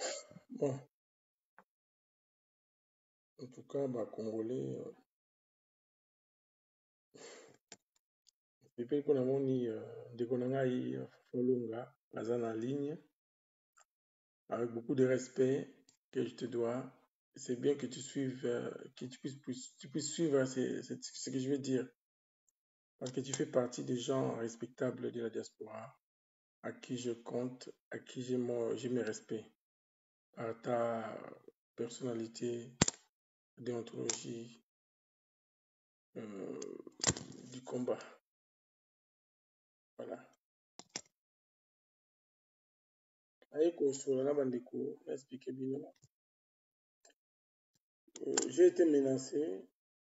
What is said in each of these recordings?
Bon, en tout cas, bah, Congolais, depuis qu'on a moni de Konangai Folonga, en ligne, avec beaucoup de respect que je te dois. C'est bien que tu suives, que tu puisses suivre ce que je veux dire. Parce que tu fais partie des gens respectables de la diaspora, à qui je compte, à qui j'ai mes respects, par ta personnalité, déontologie, du combat. Voilà. J'ai été menacé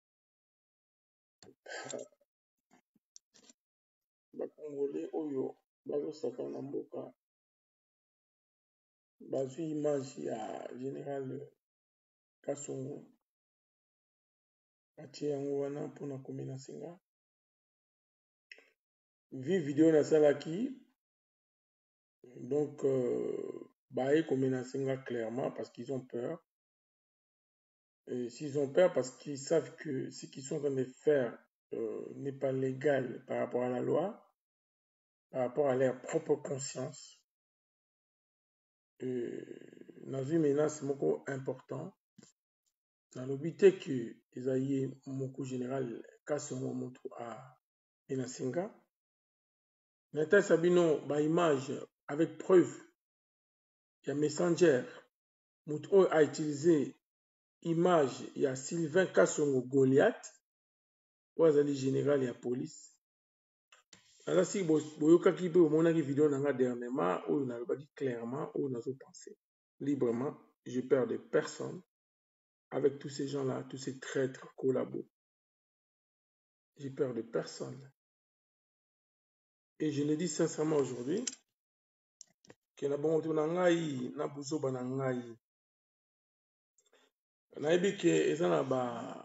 par Congolais Oyo, bazosaka na mboka, bazwi image ya général Kasongo, batie yango wana mpona komenase nga. Vi video nasalaki, donc baye komenase nga clairement parce qu'ils ont peur. Et s'ils ont peur parce qu'ils savent que ce qu'ils sont en train de faire n'est pas légal par rapport à la loi, par rapport à leur propre conscience. Dans une menace moko important, dans le but que Esaïe Moko général Kasongo Moto a menacinga, Nathan Sabino ba image avec preuve, il y a Messenger, Moto a utilisé image, il y a Sylvain Kasongo Goliath, ou azali général et la police. Alors si boyokaki pe omonaki vidéo nanga dernièrement, oyo nalobaki clairement, oyo nazo penser librement, je perds de personne avec tous ces gens-là, tous ces traîtres collabos. J'ai peur de personne. Et je le dis sincèrement aujourd'hui, que na bon na ngai na buzoba na ngai. Nayebi ke eza na ba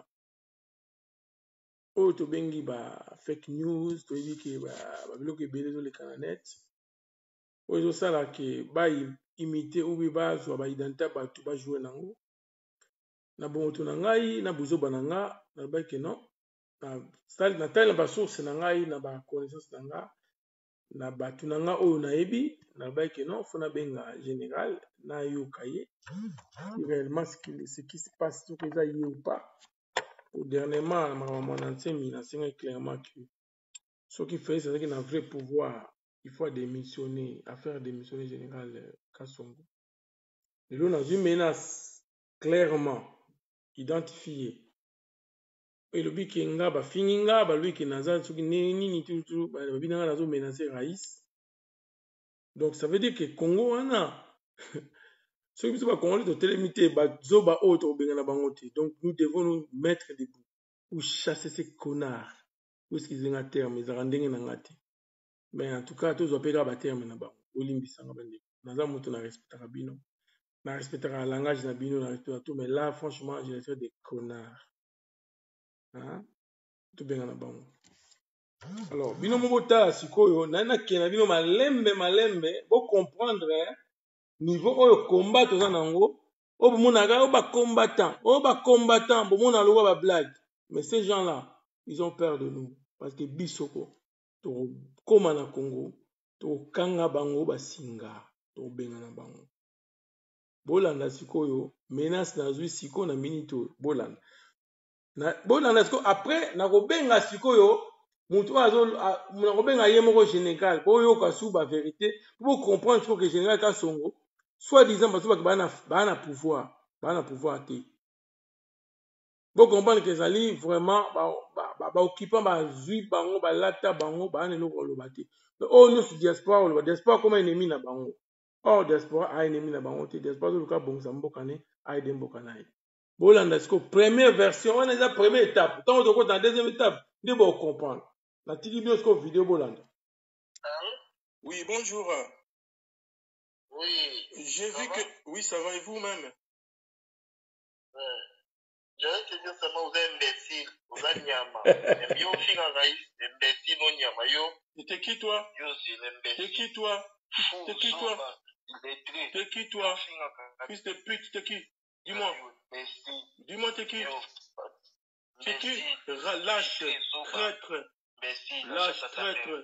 oyo tobengi ba fake news, toyebi ke ba biloko ebele ezoleka na net. Oyo ezosala ke ba imite ou bazwa ba identité ya bato bajouer nango. Na bongoto na ngai na buzoba na nga nalobaki ke non, na tali na basource na ngai na baconnaissance na nga na bato na nga oyo nayebi nalobaki ke non, fo nabenga général nayoka ye réellement ce qui se passe soki eza ye ou pas. Dernièrement na makambo na nsemi nasengaki clairement que soki Félix azalaki na vrai pouvoir, il faut démissionner, à faire démissionner général Kasongo. Lelo nazwi menace clairement identifié. Elobi ke nga bafingi nga balobi ke naza soki nini tutu balobi nanga nazo menacer Raïs. Donc ça veut dire que Congo wana soki biso bakongoli totelemi te bazoba oyo tokobengana bango te. Donc nous devons nous mettre debout pour chasser ces connards. Ou excusez-moi terme ezaka ndenge na nga te. Mais en tout cas tozwa pe kaka baterme na bango olimbisanga bandeko. Naza moto na respectaka bino. Na respectaka langage na bino, na respectaka tout, mais là franchement je les fais des connards. Hein? Tout bien na bango. Alors, bino moko tala sikoyo, na kena bino malembe, bo comprendre niveau oyo combat toza nango, o bomonaka o ba combattant, bomona loba ba blague. Mais ces gens-là, ils ont peur de nous parce que bisoko to koma na Congo, to kanga bango basinga, to benga na bango. Bolanda sikoyo, menace na zui siko na minito bolanda. Bolanda sikoyo après na kobenga sikoyo mutu na kobenga ye moko général po yoka sou ba vérité pour comprendre que général Kasongo soit disant parce que bana pouvoir te. Bo comprendre que ezali vraiment ba occupant ba zui bango ba lata bango ba ne loko loba te. Oh no su diaspora loba diaspora comme ennemi na bango. Oh diaspora a ennemi na bango te, diaspora zo luka bongisa mboka ne a ede mboka na ye. Bolanda siko première version wana eza première étape. Tant que dans deuxième étape, de bon comprendre. La tiki bio siko vidéo bolanda. Oui, bonjour. Oui. J'ai vu que oui, ça va et vous-même. Je vais te dire seulement vous êtes imbécile, vous êtes nyama. Et bien aussi en raïs, imbécile non nyama yo. Et t'es qui toi? Yo c'est l'imbécile. T'es qui toi? T'es qui toi? il détruit. T'es qui toi? Fils de pute, t'es qui? Dis-moi. Dis-moi t'es qui? C'est qui? Lâche, traître. Lâche, traître.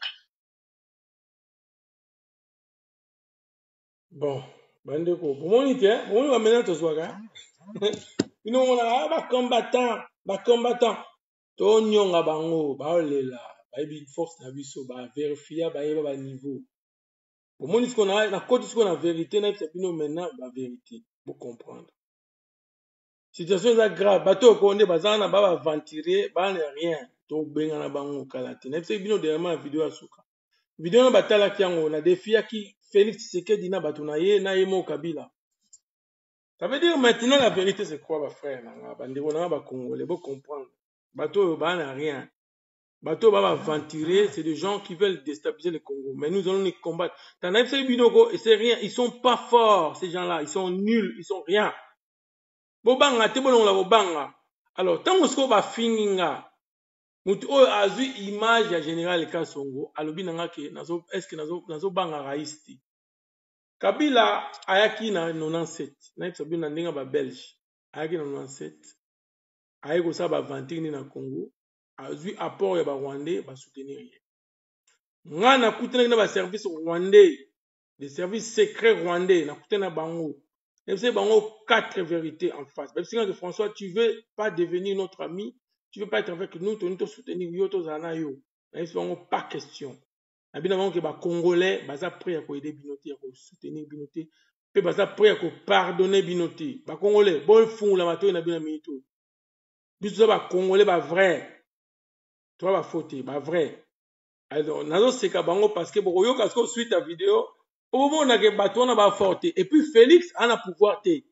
Bon, bandeko, bomoni te, bomoni ba mena to swaka. Bino mona ba combattant. To nyonga bango, ba olela, ba yebi force na biso, ba vérifier, ba yeba ba niveau. Bomoni ce qu'on a, na côté ce qu'on a vérité, na c'est bino maintenant ba vérité, pour comprendre. Situation est grave, bateau konde bazana ba ventiler, ba ne rien, to benga na bango kalate. Na c'est bino dernièrement vidéo asuka. Vidéo na batala kiango na défi qui Félix Tshisekedi na bato na ye mo Kabila. Ça veut dire maintenant la vérité c'est quoi, frère? Bandeko na ba Congolais, vous comprendre. Bateau ba n'a rien. Bateau ba ventiler, c'est des gens qui veulent déstabiliser le Congo. Mais nous allons les combattre. T'en as fait bidoko et c'est rien. Ils sont pas forts, ces gens-là. Ils sont nuls, ils sont rien. Bobanga, te bolong la bobanga. Alors, tant qu'on va finir, mutu oyo azui image ya général Kasongo alobi nanga ke nazo est-ce nazo banga raisti Kabila ayaki na 97 na yebisa na ndenge ba Belge ayaki na 97 ayaki kosala ba aventure na Congo azui apport ya ba Rwandais ba soutenir ye nga na kutanaki na ba service rwandais des services secrets rwandais na kutana bango yebisa bango 4 vérités en face yebisa que François tu veux pas devenir notre ami. Tu ne veux pas être avec nous, tu veux soutenir yo. Pas question. Abina que les Congolais, baza prêt à aider Binoté, à soutenir Binoté, puis baza prêt à pardonner Binoté. Les Congolais, bon fond la mato na bina minito. Biso ba Congolais ba vrai. Toi ba faute, ba vrai. Alors nazo seka bango parce que bo yo kasko suite ta vidéo, au moment na ke bato na ba forte et puis Félix a na pouvoir té.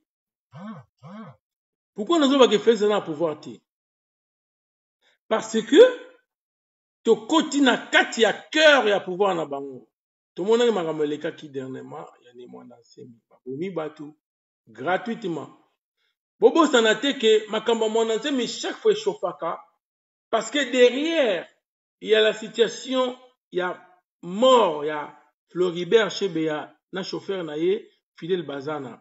Pourquoi nazo ba que Félix a na pouvoir té? Parce que to koti na kati ya cœur ya pouvoir na bango. To monaki makambo elekaki dernièrement ya ne mwana nsemi babomi bato gratuitement. Bobosana te ke makambo mwana nsemi chaque fois echauffaka parce que derrière il y a la situation ya mort ya Floribert Chebeya na chauffeur na ye Fidel Bazana.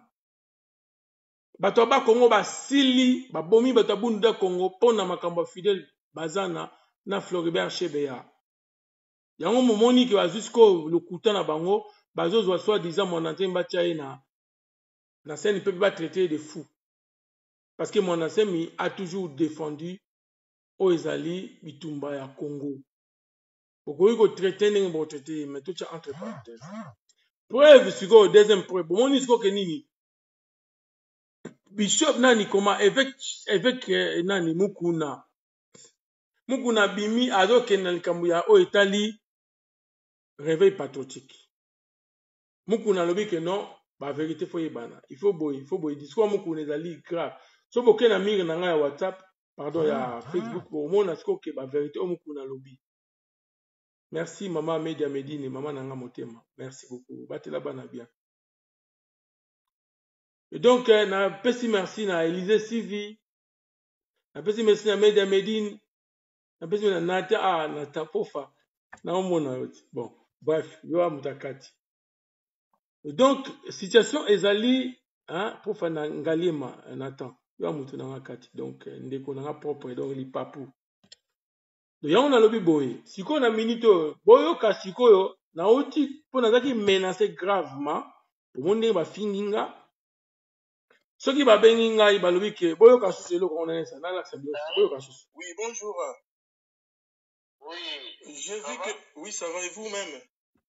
Bato ba Congo basili babomi bato abunda Congo pona makambo Fidel Bazana na Floribert Chebeya. Yango momoni ke jusqu'au le couteau na bango bazozwa soit disant mon ancien batia na scène peut pas traiter de fou parce que mon ancien a toujours défendu Oezali bitumba ya Congo. Pourquoi il traiter ndenge bo traiter mais tout ça entre parenthèses. Preuve siko deuxième preuve momoni siko ke nini Bishop nani comment avec nani Mukuna bimi azokenda likambo ya o etali réveil patriotique. Mukuna lobi que non, la vérité faut yebana. Il faut boy. Discours Mukuna ezali grave. So boke na mire na nga ya WhatsApp, pardon ya Facebook, au moins na siko que la vérité o Mukuna lobi. Merci maman Media Medine, maman nanga motema. Merci beaucoup. Batela bana bien. Et donc na pesi merci na Élysée Sivi. Na pesi merci na Media Medine. Na pesi na Nata na Tapofa. Na omona yoti. Bon, bref, yo amutakati. Donc, situation ezali, hein, pour faire ngalima, Nathan. Yo amutu na makati. Donc, ndeko na propre, donc li papu. Donc, yango na lobi boye. Siko na minito, boyo ka siko yo, na oti, po na zaki menacé gravement, pour monde ba finginga. Soki ba benginga, ba lobi ke, boyo ka susu lo konene sa, na la sabio, boyo ka susu. Oui, bonjour. Oui. J'ai vu que, oui, ça va et vous-même?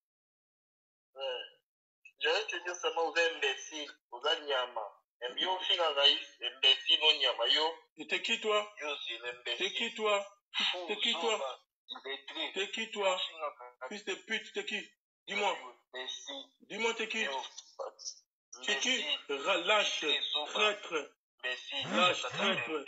Je vais te dire seulement, vous êtes imbécile, vous êtes Nyama. Et bien, au final, imbécile, non Nyama, yo. T'es qui toi? Yo, c'est l'imbécile. T'es qui toi? T'es qui toi? T'es qui toi? Fils de pute, t'es qui? Dis-moi. Dis-moi, t'es qui? T'es qui? Lâche, traître. Lâche, traître.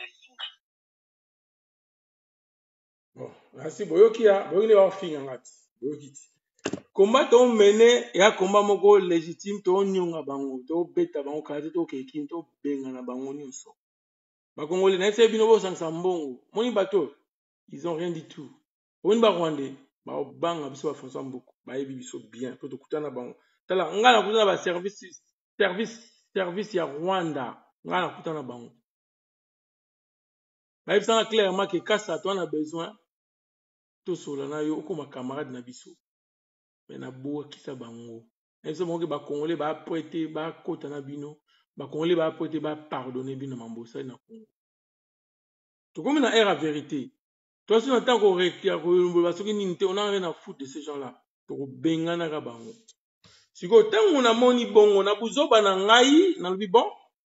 Bon, merci. Boyoki ya, boyoki wa finga ngati. Boyoki. Combat to mene ya combat moko légitime to nyonga bango, to beta bango kati to kekin to benga na bango nyonso. Ba Congolais na ese bino bo sangsa mbongo. Moni bato, ils ont rien du tout. Oni ba Rwandais, ba banga biso ba François Mboko, ba yebi biso bien, to kutana bango. tala nga nakutana ba service ya Rwanda nga nakutana bango bayebisanga clairement ke kasa to na besoin tosola na yo okoma camarade na biso me nabwakisa bango nayebiso bango ke bakongole baprete bakota na bino bakongole baprete bapardonne bino mambosali na Congo tokomi na ère à vérité tosi na ntango koloba soki nini te onanga na foot de ces gens là tokobenganaka bango sikoyo ntango namoni bongo na buzoba na ngai nalobi bon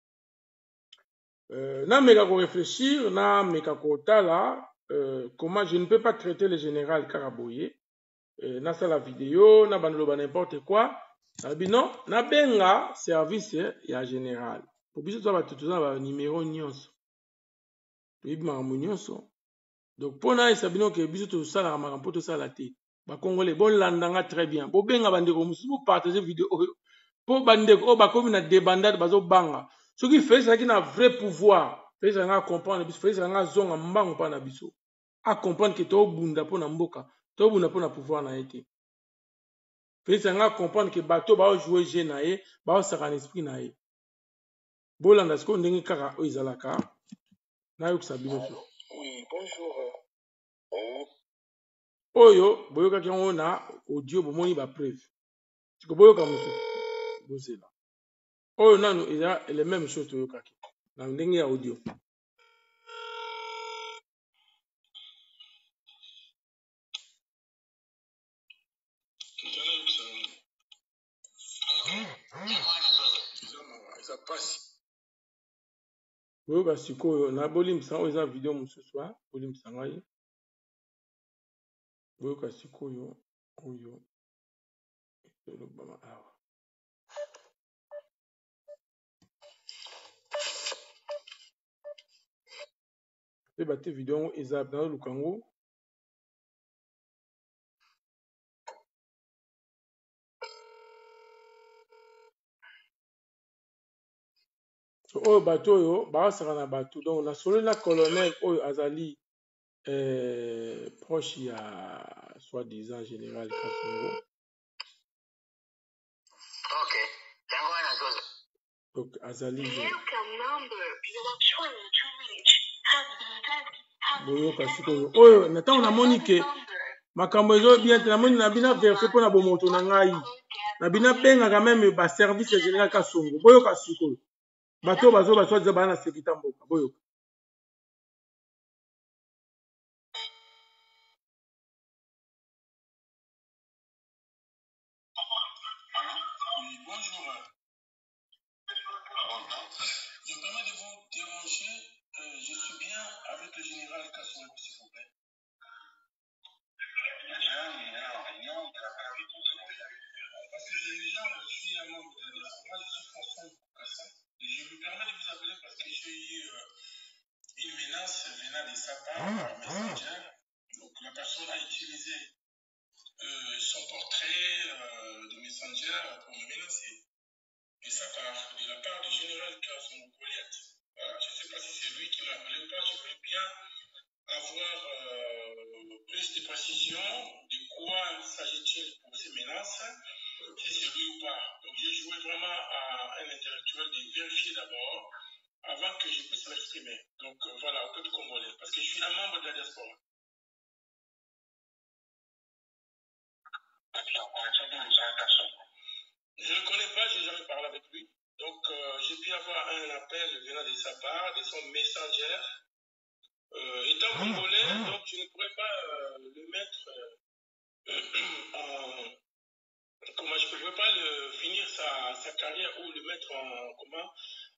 nameka korefléchir nameka kotala comment je ne peux pas traiter le général Karaboye nasala vidéo na bandoloba n'importe quoi nalobi non nabenga service ya général po biso toza bato toza na banimero nyonso toyebi makambo nyonso donc mpo nayesa bino ke biso tosalaka makambo mpo tosala te bakongole bolandanga très bien bobenga bandeko mosusu bopartage video oyo mpo bandeko oyo bakomi na débandade bazobanga soki Félix azalaki na vrai pouvoir Félix alanga acomprendre biso Félix alanga azonga mbango mpa na biso acomprendre ke tobunda mpo na mboka tobunda mpo na pouvoir na ye te Félix alanga acomprendre ke bato baojoue jeu na ye baosaka na esprit na ye bolanda sikoyo ndenge kaka oyo ezalaka nayokisa bino so oyo boyokaki yango na audio bomoni bapreuve siko boyoka mosusu bozela oyo nano eza le même chose toyokaki na ndenge ya audio boyoka sikoyo na bolimbisa oyo eza video mosusu bolimbisa ngai boyoka sikoyo oyo elobama awa pe bate video yango eza naoluka yango oyo bato oyo baosaka na bato donc nasololi na colonel oyo azali proche ya soi-disant général Kasongo donc azali boyoka sikoyo oyo na ntango namoni ke makambo ezobia te namoni na bina verse mpo na bomoto na ngai na bina bengaka meme baservice ya général Kasongo boyoka sikoyo bato bazoba soi-disant baa na sekita mboka boyoka son portrait de Messenger pour me menacer. Et ça part de la part du général Kasongo Goliath. Voilà, je ne sais pas si c'est lui qui m'a appelé ou pas, je voulais bien avoir plus de précision de quoi s'agit-il pour ces menaces, si c'est lui ou pas. Donc j'ai joué vraiment à un intellectuel de vérifier d'abord avant que je puisse m'exprimer. Donc voilà, au peuple congolais, parce que je suis un membre de la diaspora. Je ne le connais pas, je n'ai jamais parlé avec lui. Donc, j'ai pu avoir un appel venant de sa part, de son messenger. Étant congolais, donc je ne pourrais pas le mettre en... Comment je ne pourrais pas finir sa carrière ou le mettre en... Comment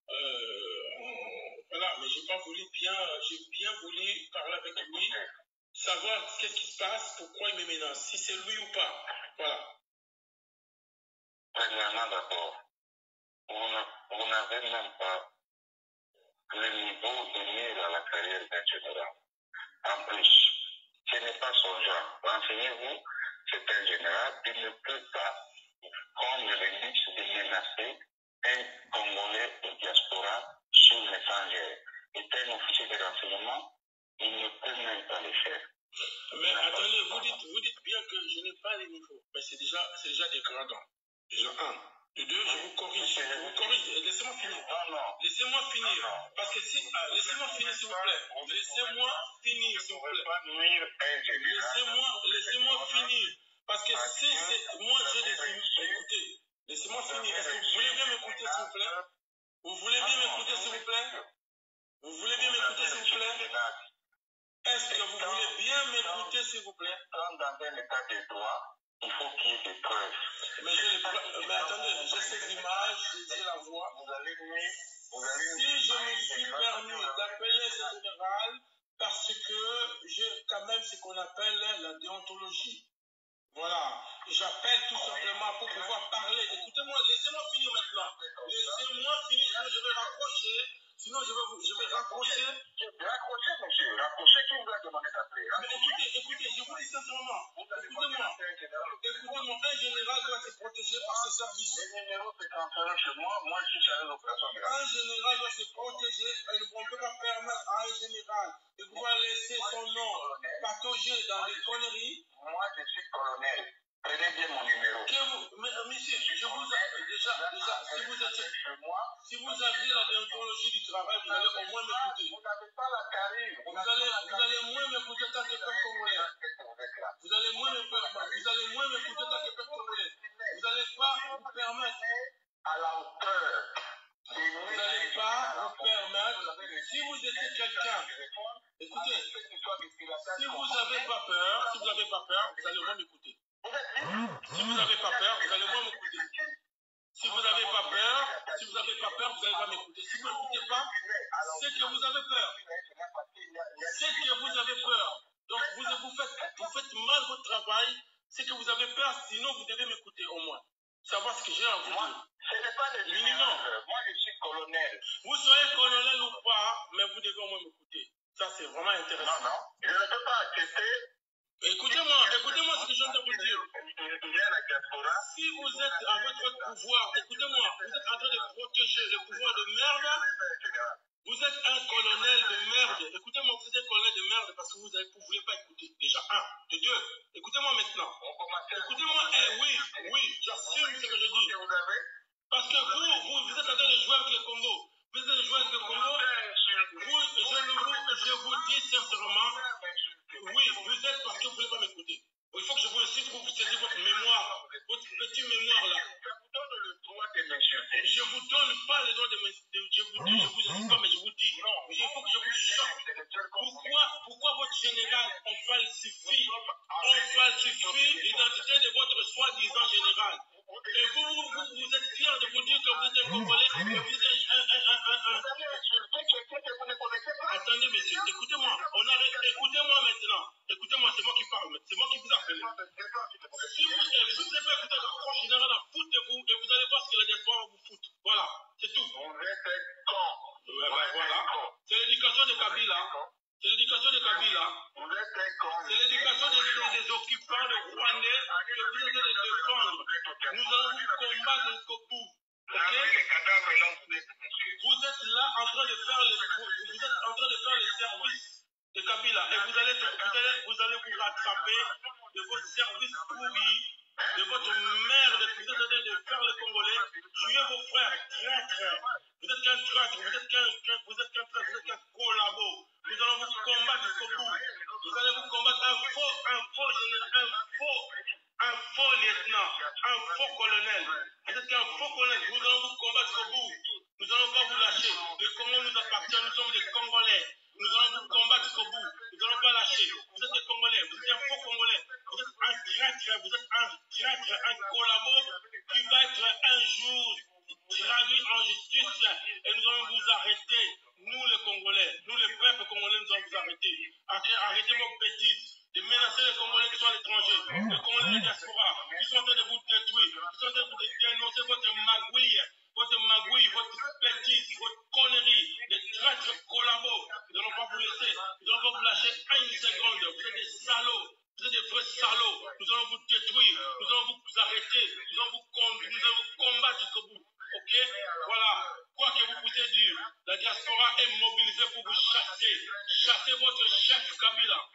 voilà, mais j'ai bien voulu parler avec lui, savoir qu'est-ce qui se passe, pourquoi il me menace, si c'est lui ou pas. Voilà. Premièrement, d'abord, vous n'avez même pas le niveau donné à la carrière d'un général. En plus, ce n'est pas son genre. Renseignez-vous, c'est un général, il ne peut pas prendre le luxe de menacer un Congolais de diaspora sur Messenger. Et un officier de renseignement, il ne peut même pas le faire. Mais attendez, vous dites bien que je n'ai pas les niveaux. Mais c'est déjà dégradant. Déjà, 1. De 2, je vous corrige. Laissez-moi finir. Laissez-moi finir. Parce que si. Laissez-moi finir, s'il vous plaît. Laissez-moi finir, s'il vous plaît. Laissez-moi finir. Parce que si c'est. Moi, j'ai des. Écoutez. Laissez-moi finir. Est-ce que vous voulez bien m'écouter, s'il vous plaît? Vous voulez bien m'écouter, s'il vous plaît? Vous voulez bien m'écouter, s'il vous plaît? Est-ce que vous voulez bien m'écouter, s'il vous plaît? Dans un état de droit, il faut qu'il y ait des preuves. Mais attendez, j'ai ces images, j'ai la voix. Si je me suis permis d'appeler ce général, parce que j'ai quand même ce qu'on appelle la déontologie. Voilà, j'appelle tout simplement pour pouvoir parler. Écoutez-moi, laissez-moi finir maintenant. Laissez-moi finir, sinon je vais raccrocher. Sinon je vais raccrocher. Raccrochez, monsieur. Raccrochez, qui vous a demandé d'appeler? Mais écoutez, je vous dis sincèrement. Écoutez-moi, un général doit se protéger par ses services. Les numéros se transfèrent chez moi, moi je suis chargé d'opération. Un général doit se protéger et on ne peut pas permettre à un général de pouvoir laisser son nom patauger dans des conneries. Moi je suis colonel. Prenez bien mon numéro. Monsieur, je vous déjà, si vous aviez la déontologie du travail, vous allez au moins m'écouter. Vous n'avez pas la carrière. Vous allez moins m'écouter tant que peuple congolais. Vous allez moins m'écouter tant que peuple congolais. Vous n'allez pas vous permettre à la hauteur. Vous n'allez pas vous permettre, si vous étiez quelqu'un, écoutez, si vous n'avez pas peur, vous allez moins m'écouter. Si vous n'avez pas peur, vous allez moins m'écouter. Si vous n'avez pas peur, vous n'allez pas m'écouter. Si vous n'écoutez pas, c'est que vous avez peur. Donc vous faites mal votre travail, c'est que vous avez peur, sinon vous devez m'écouter au moins. Savoir ce que j'ai à vous dire. Ce n'est pas le minimum. Moi, je suis colonel. Vous soyez colonel ou pas, mais vous devez au moins m'écouter. Ça, c'est vraiment intéressant. Non, je ne peux pas accepter. Écoutez-moi ce que je viens de vous dire. Si vous êtes avec votre pouvoir, écoutez-moi, vous êtes en train de protéger le pouvoir de merde. Vous êtes un colonel de merde. Écoutez-moi, vous êtes un colonel de merde parce que vous ne voulez pas écouter. Déjà, 1. De 2, écoutez-moi maintenant. Écoutez-moi, oui, j'assume ce que je dis. Parce que vous êtes en train de jouer avec le Congo. Vous êtes en train de jouer avec le Congo. Je vous dis sincèrement, oui, vous êtes parce que vous ne voulez pas m'écouter. Il faut que je vous cite pour vous saisir votre mémoire, votre petite mémoire là. Je vous donne pas le droit de m'insulter. Je vous insiste pas, mais je vous dis. Il faut que je vous choque. Pourquoi votre général, on falsifie l'identité de votre soi-disant général. Et vous êtes fier de vous dire que vous êtes un Congolais, que vous êtes Attendez, monsieur, écoutez-moi. Écoutez-moi maintenant. Écoutez-moi, c'est moi qui parle. C'est moi qui vous appelle. Si vous n'avez pas écouté le proche général, foutez-vous et vous allez voir ce que la diaspora va vous foutre. Voilà, c'est tout. Voilà. C'est l'éducation de Kabila. C'est l'éducation de Kabila. C'est l'éducation des occupants de Rwandais que vous êtes de défendre. Nous allons vous combattre jusqu'au bout. Ok? Vous êtes là en train de faire les services de Kabila et vous allez vous rattraper de votre service pourri, de votre merde, vous êtes en train de faire les Congolais, tuer vos frères, traîtres. Vous êtes qu'un traître, vous êtes qu'un collabo. Nous allons vous combattre jusqu'au bout. Vous allez vous combattre un faux général, un faux lieutenant, un faux colonel. Vous êtes qu'un faux colonel. Nous allons vous combattre jusqu'au bout. Nous n'allons pas vous lâcher. Le Congo nous appartient. Nous sommes des Congolais. Nous allons vous combattre jusqu'au bout. Nous n'allons pas lâcher. Vous êtes des Congolais. Vous êtes un faux Congolais. Vous êtes un traître. Vous êtes un traître, un collabo qui va être un jour traduit en justice. Et nous allons vous arrêter. Nous les Congolais, nous les peuples congolais, nous allons vous arrêter. Arrêtez vos bêtises. De menacer les Congolais qui sont à l'étranger, les Congolais de diaspora, qui sont en train de vous détruire, qui sont en train de vous dénoncer votre magouille, votre bêtise, votre connerie, les traîtres collabos. Nous n'allons pas vous laisser, nous n'allons pas vous lâcher une seconde. Vous êtes des salauds, vous êtes des vrais salauds. Nous allons vous détruire, nous allons vous arrêter, nous allons vous combattre jusqu'au bout. Ok? Voilà. Quoi que vous puissiez dire, la diaspora est mobilisée pour vous chasser. Chassez votre chef Kabila.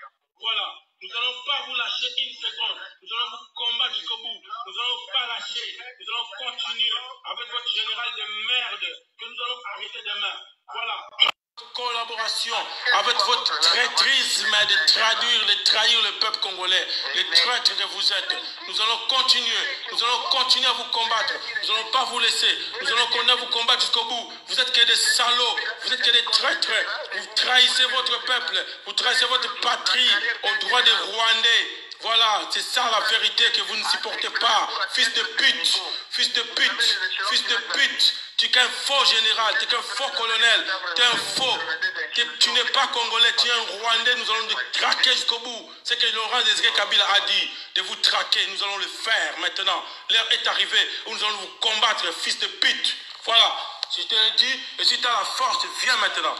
Voilà, nous n'allons pas vous lâcher une seconde. Nous allons vous combattre jusqu'au bout. Nous n'allons pas lâcher. Nous allons continuer avec votre général de merde que nous allons arrêter demain. Voilà. Collaboration avec votre traîtrisme de trahir le peuple congolais, les traîtres que vous êtes. Nous allons continuer à vous combattre. Nous n'allons pas vous laisser. Nous allons continuer à vous combattre jusqu'au bout. Vous êtes que des salauds, vous êtes que des traîtres. Vous trahissez votre peuple, vous trahissez votre patrie au droit des Rwandais. Voilà, c'est ça la vérité que vous ne supportez pas. Fils de pute, fils de pute, fils de pute. Tu es qu'un faux général, tu es qu'un faux colonel, tu es un faux. Tu n'es pas congolais, tu es un Rwandais, nous allons te traquer jusqu'au bout. C'est que Laurent Désiré Kabila a dit, de vous traquer, nous allons le faire maintenant. L'heure est arrivée où nous allons vous combattre, fils de pute. Voilà, si je te le dis, et si tu as la force, viens maintenant.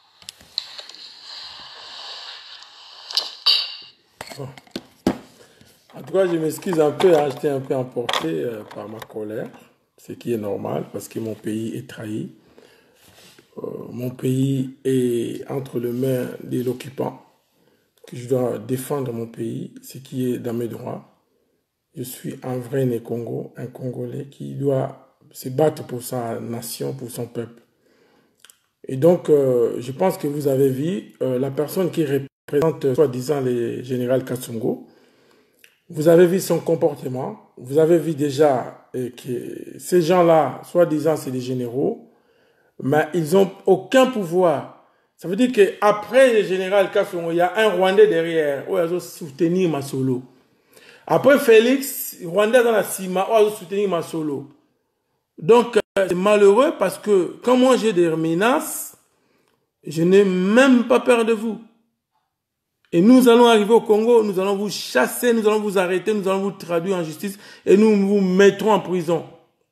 Bon. En tout cas, je m'excuse un peu, hein, j'étais un peu emporté par ma colère, ce qui est normal parce que mon pays est trahi. Mon pays est entre les mains de l'occupant, que je dois défendre mon pays, ce qui est dans mes droits. Je suis un vrai né Congo, un Congolais qui doit se battre pour sa nation, pour son peuple. Et donc, je pense que vous avez vu la personne qui représente, soi-disant, le général Kassongo. Vous avez vu son comportement. Vous avez vu déjà que ces gens-là, soi-disant, c'est des généraux, mais ils n'ont aucun pouvoir. Ça veut dire qu'après le général Kassongo, il y a un Rwandais derrière, où il a soutenu Masolo. Après Félix, Rwandais dans la Cima, où il a soutenu Masolo. Donc, c'est malheureux parce que quand moi j'ai des menaces, je n'ai même pas peur de vous. Et nous allons arriver au Congo, nous allons vous chasser, nous allons vous arrêter, nous allons vous traduire en justice et nous vous mettrons en prison.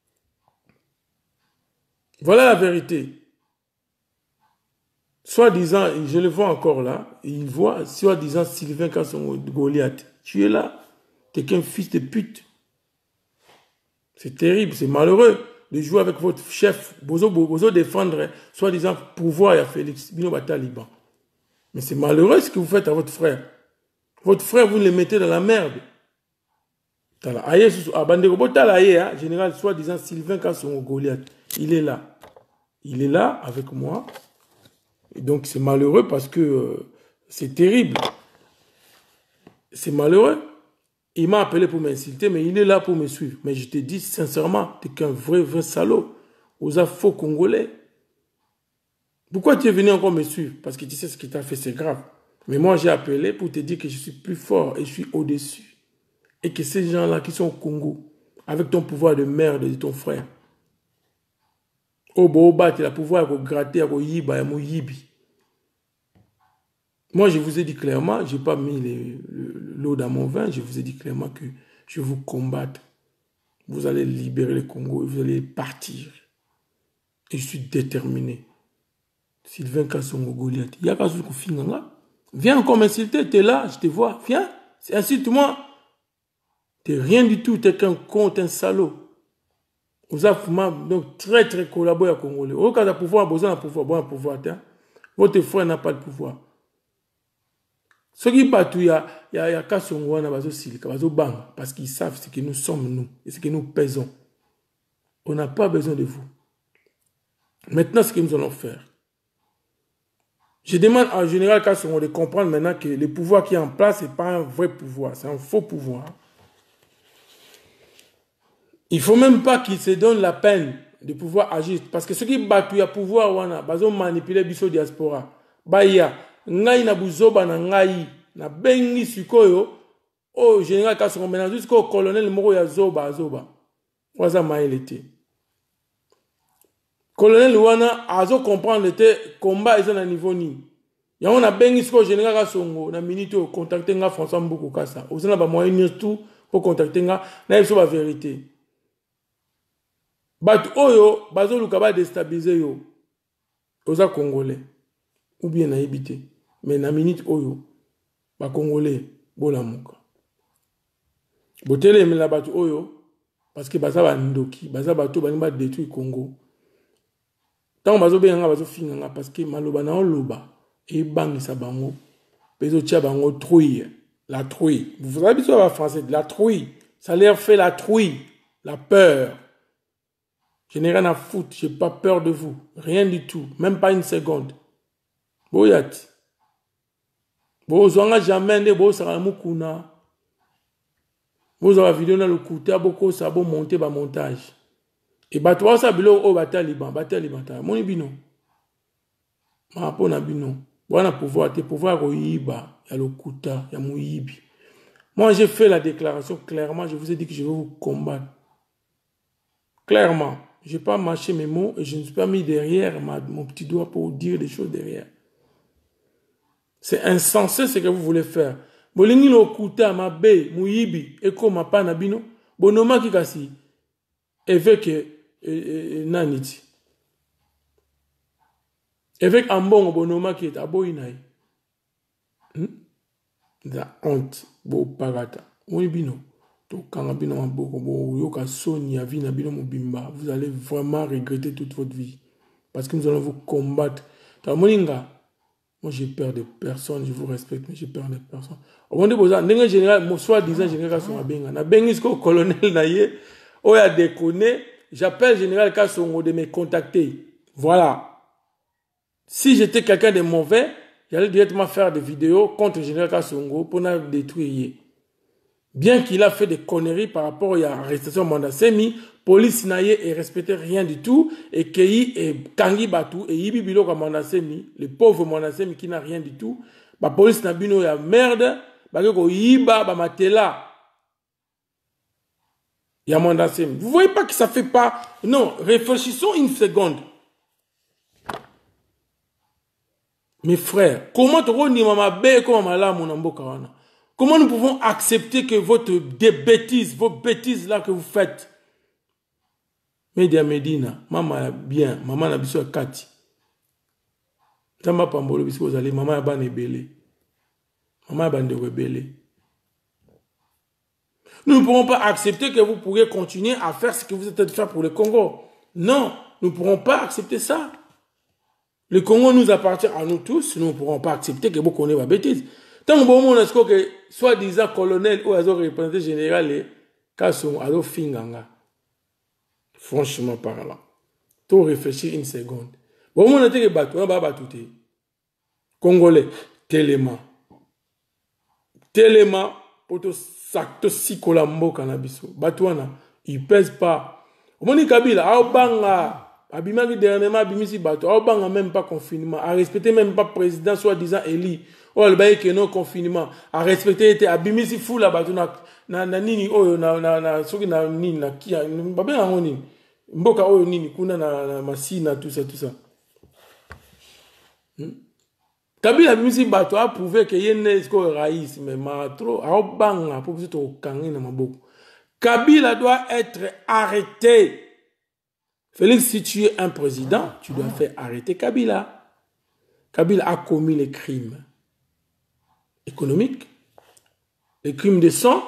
Voilà la vérité. Soi-disant, je le vois encore là, il voit, soi-disant Sylvain Kassongo Goliath. Tu es là, tu es qu'un fils de pute. C'est terrible, c'est malheureux de jouer avec votre chef, Bozo défendre, soi-disant pouvoir à Félix, Bino Bata Liban. Mais c'est malheureux ce que vous faites à votre frère. Votre frère, vous le mettez dans la merde. Général, soi-disant Sylvain Kassongo Goliath. Il est là. Il est là avec moi. Et donc c'est malheureux parce que c'est terrible. C'est malheureux. Il m'a appelé pour m'insulter, mais il est là pour me suivre. Mais je te dis sincèrement, tu es qu'un vrai salaud. Aux faux Congolais. Pourquoi tu es venu encore me suivre? Parce que tu sais ce que tu as fait, c'est grave. Mais moi, j'ai appelé pour te dire que je suis plus fort et je suis au-dessus. Et que ces gens-là qui sont au Congo, avec ton pouvoir de merde de ton frère, Oba, tu as le pouvoir de gratter, de yiba, de yibi. Moi, je vous ai dit clairement, je n'ai pas mis l'eau dans mon vin, je vous ai dit clairement que je vais vous combattre. Vous allez libérer le Congo et vous allez partir. Et je suis déterminé. Sylvain Kassongo Goliath. Viens encore m'insulter, tu es là, je te vois. Viens, insulte-moi. Tu n'es rien du tout, tu es qu'un con, tu es un salaud. Vous avez donc très collaboré à Congolais. Au cas de pouvoir, besoin de pouvoir, bon pouvoir. Votre frère n'a pas de pouvoir. Ceux qui battent, il y a Kassongo, parce qu'ils savent ce que nous sommes, nous, et ce que nous pesons. On n'a pas besoin de vous. Maintenant, ce que nous allons faire. Je demande au général Kassongo de comprendre maintenant que le pouvoir qui est en place, ce n'est pas un vrai pouvoir, c'est un faux pouvoir. Il ne faut même pas qu'il se donne la peine de pouvoir agir. Parce que ceux qui battent le pouvoir, ils ont manipulé la diaspora. Baya, ngai na buzoba na ngai, na bengi sikoyo, au général Kassongo, maintenant jusqu'au colonel moko ya zoba. Waza maïlete. Colonel Wana, azo comprendre le combat est à niveau ni. Ya on a bengi siko général Kassongo na minute contacter nga François Mboukou Kassa. Osana ba moyen tout pour contacter nga na yebso ba vérité. Bat oyo bazo luka ba déstabiliser yo. Oza congolais ou bien na yebité. Mais na minute oyo ba congolais bola muka. Botele la bat oyo parce que baza ba ndoki, baza bato ba nimba détruire Congo. Tant bazo benga bazo finga parce que maloba na loba. Et bangisa bango Peso Tchabango trouille. La trouille. Vous savez ça en français, la trouille. Ça leur fait la trouille, la peur. Je n'ai rien à foutre, je n'ai pas peur de vous. Rien du tout, même pas une seconde. Boyat. Bozwanga jamais ne bosara mukuna. Bozara vidéo na le côté boko ça bon monter ba montage. Et ba toi ça bilo o bataliban ta. Moni bino. Ma pona bino. Bwana pouvoir te pouvoir oyiba ya le kuta ya muyibi. Moi j'ai fait la déclaration clairement, je vous ai dit que je vais vous combattre. Clairement, je n'ai pas mâché mes mots et je ne suis pas mis derrière mon petit doigt pour dire des choses derrière. C'est insensé ce que vous voulez faire. Bolingi lo kuta mabe muyibi eko mapana bino bonoma kikasi évêque naniti évêque ambongo bonoma ki aboyinai la honte bo pagata bino to kanga bino maboko bo yoka soni ya vie na bino mobimba, vous allez vraiment regretter toute votre vie parce que nous allons vous combattre. Moninga, moi j'ai peur de personne, je vous respecte mais j'ai peur de personne. Au monde boza ndenge général mo soi-disant général Kasongo benga na bengi ko colonel na ye o ya déconné, j'appelle général Kasongo de me contacter. Voilà. Si j'étais quelqu'un de mauvais, j'allais directement faire des vidéos contre le général Kasongo pour nous détruire. Bien qu'il a fait des conneries par rapport à l'arrestation de Mandasemi, police naye et respectait rien du tout, et Kei et Kangi Batou et Yibi Bilo comme Mandasemi, le pauvre Mandasemi qui n'a rien du tout, la police n'a bino ya merde, ko yiba ba matela. Ya Mandasemi. Vous voyez pas que ça fait pas. Non, réfléchissons une seconde. Mes frères, comment nous pouvons accepter que des bêtises, vos bêtises là que vous faites? Média Medina, maman bien, maman n'a pas Kati. Tamba Pambolo, bisous vous allez, maman a ban ébélé. Maman a ban de rebelle. Nous ne pourrons pas accepter que vous pourriez continuer à faire ce que vous êtes en train de faire pour le Congo. Non, nous ne pourrons pas accepter ça. Le Congo nous appartient à nous tous, nous ne pourrons pas accepter que vous connaissez la bêtise. Tant que vous avez que soi-disant colonel ou représentant général, Kasongo alo finganga. Franchement parlant. Tout réfléchir une seconde. Vous avez que bateau, on va battre. Congolais, Téléma. Téléma, pour tout sacto sikolambo cannabis. Batouana, il pèse pas. Vous avez Kabila, Aobanga. Abimaki dernièrement, Abimisi Bato, Aobanga même pas confinement, à respecter même pas président soi-disant Eli, oh le bail que non confinement, à respecter était Abimisi fou là Bato na nini oh na soki na nini na kia, ba bien en nini, mboka oh nini kuna na masina tout ça. Kabila Abimisi Bato a prouvé que yene esko raïs mais trop Aobanga pour tout au kangi na maboko. Kabila doit être arrêté. Félix, si tu es un président, tu dois faire arrêter Kabila. Kabila a commis les crimes économiques, les crimes de sang.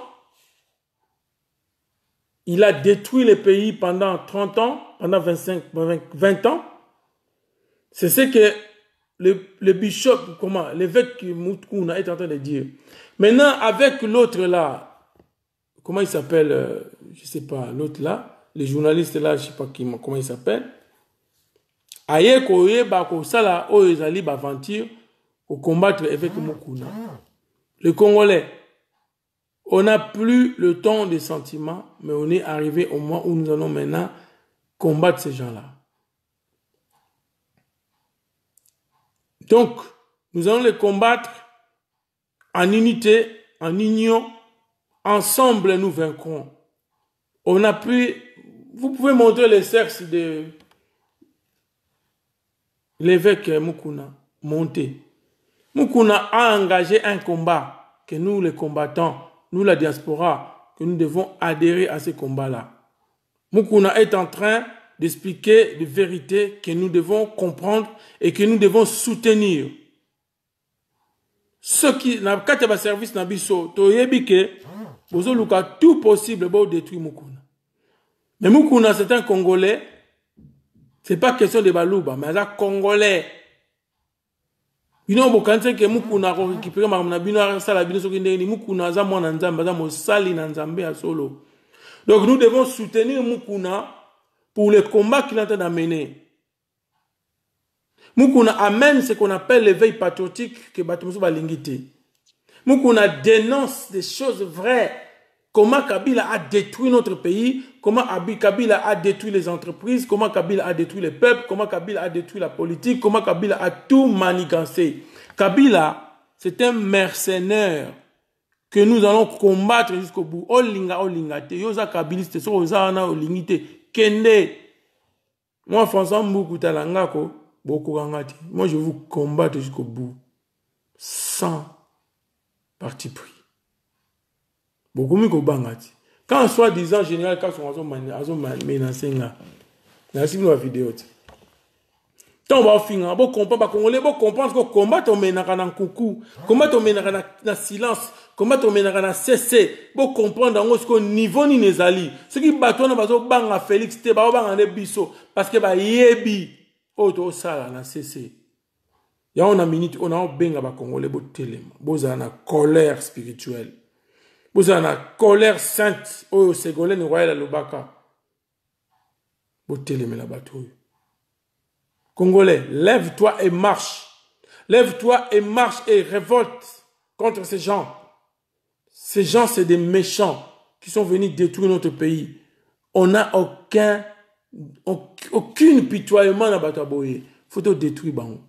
Il a détruit les pays pendant 30 ans, pendant 20 ans. C'est ce que le bishop, l'évêque Moutouna est en train de dire. Maintenant, avec l'autre là, comment il s'appelle, je ne sais pas, l'autre là, les journalistes là, je ne sais pas comment ils s'appellent. Aye koye bako sala o ezali baventure pour combattre l'évêque Mukuna. Les Congolais, on n'a plus le temps des sentiments, mais on est arrivé au moment où nous allons maintenant combattre ces gens-là. Donc, nous allons les combattre en unité, en union. Ensemble, nous vaincrons. On a pu... Vous pouvez montrer les cercles de l'évêque Mukuna. Monter. Mukuna a engagé un combat que nous, les combattants, nous, la diaspora, que nous devons adhérer à ce combat-là. Mukuna est en train d'expliquer des vérités que nous devons comprendre et que nous devons soutenir. Ceux qui n'ont pas de service dans Bisso, vous avez tout possible pour détruire Mukuna. Mais Mukuna, c'est un Congolais. Ce n'est pas question de Balouba, mais un Congolais. bino bokanise ke mukuna ko récupérer makambo na bino sala bino soki ndenge mukuna aza mwana nzambe aza mosali na nzambe ya solo. Donc nous devons soutenir Mukuna pour le combat qu'il est en train d'amener. Mukuna amène ce qu'on appelle l'éveil patriotique que Batumso Balingite. Mukuna dénonce des choses vraies. Comment Kabila a détruit notre pays, comment Kabila a détruit les entreprises, comment Kabila a détruit les peuples, comment Kabila a détruit la politique, comment Kabila a tout manigancé. Kabila, c'est un mercenaire que nous allons combattre jusqu'au bout. Olinga te. Yoza kabiliste, so oza na olingite. Kende. Moi, François Mboukou talangako, beaucoup rangati. Moi, je vais vous combattre jusqu'au bout. Sans parti pris. Beaucoup mieux qu'au bangati. Quand soi-disant général, quand on a menacé, merci pour la vidéo. Tant va finir, bon comprendre, congolais, bon comprendre que combat on mène dans coucou, combat on mène dans silence, combat on mène dans cessé, bon comprendre dans ce niveau ni nezali. Ce qui bateau na bazo banga Félix te ba banga biso parce que ba yebi auto sala na cessé. Ya on a minute on a benga ba congolais bo telema, boza na colère spirituelle. Boza na colère sainte o Ségolène Royal Lobaka. Bo telema la bateau. Congolais, lève-toi et marche. Lève-toi et marche et révolte contre ces gens. Ces gens, c'est des méchants qui sont venus détruire notre pays. On n'a aucune pitoyement dans Bataboye. Il faut te détruire, Bango.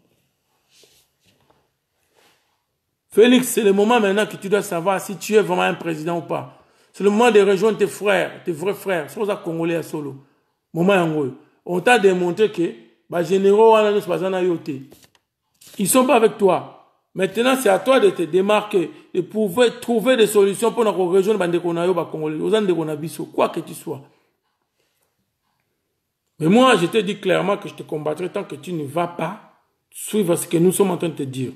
Félix, c'est le moment maintenant que tu dois savoir si tu es vraiment un président ou pas. C'est le moment de rejoindre tes frères, tes vrais frères. C'est pour ça Congolais à solo. Moment on t'a démontré que les généraux ils ne sont pas avec toi. Maintenant, c'est à toi de te démarquer, de pouvoir trouver des solutions pour nous rejoindre les Congolais, quoi que tu sois. Mais moi, je te dis clairement que je te combattrai tant que tu ne vas pas suivre ce que nous sommes en train de te dire.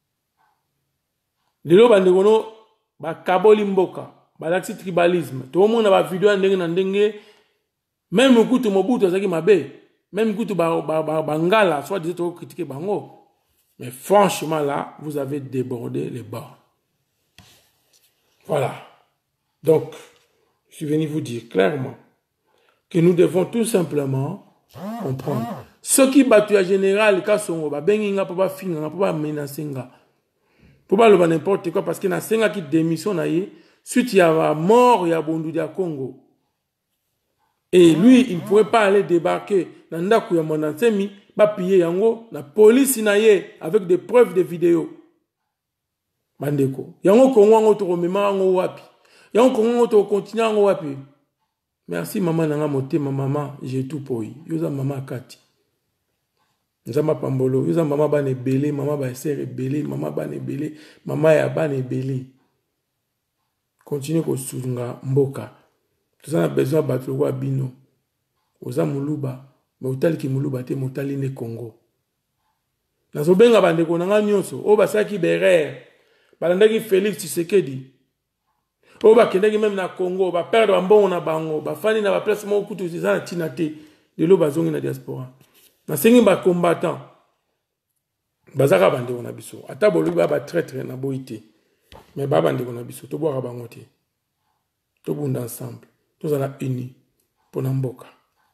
Lelo bandekono ba kaboli mboka, ba laxi tribalisme. Tout le monde a vidéo ndenge même kutu mobutu azaki mabe. Même quand Bangala, soit disait que critiquer Bango. Mais franchement, là, vous avez débordé les bords. Voilà. Donc, je suis venu vous dire clairement que nous devons tout simplement comprendre. Ceux qui battent en général, quand sont benginga, pour pas finir, pour pas menacer, pour pas le n'importe quoi, parce que na senga qui démissionne, suite il y a mort, il y a Bondu de Congo. Et lui, il ne pouvait pas aller débarquer dans Ndaku ya Mondansemi, ba piller yango, la police naye, avec des preuves de vidéos. Bandeko. Yango Kongo yango to remema yango wapi. Yango Kongo yango to continue yango wapi. Merci maman nanga motema maman, j'ai tout pour lui. Yoza maman Kati. Nzama pambolo, yoza maman bane belé, maman ba sere belé, maman bane belé, maman ya bane belé. Continue ko sunga mboka. Tout ça a besoin de battre le bino. Oza muluba, mais otali ki muluba te motali ne Congo. Nazo benga bandeko nanga nyonso, o basaki berer. Balandaki Félix Tshisekedi. O bakendaki même na Congo, ba perdre mbongo na bango, ba fani na ba place mo kutu za na tinate de lo bazongi na diaspora. Na sengi ba combattant. Bazaka bandeko na biso. Ata bolu ba traître na boité. Mais ba bandeko na biso to boka bango te. To bunda ensemble. Tous en a unis pour Namboka.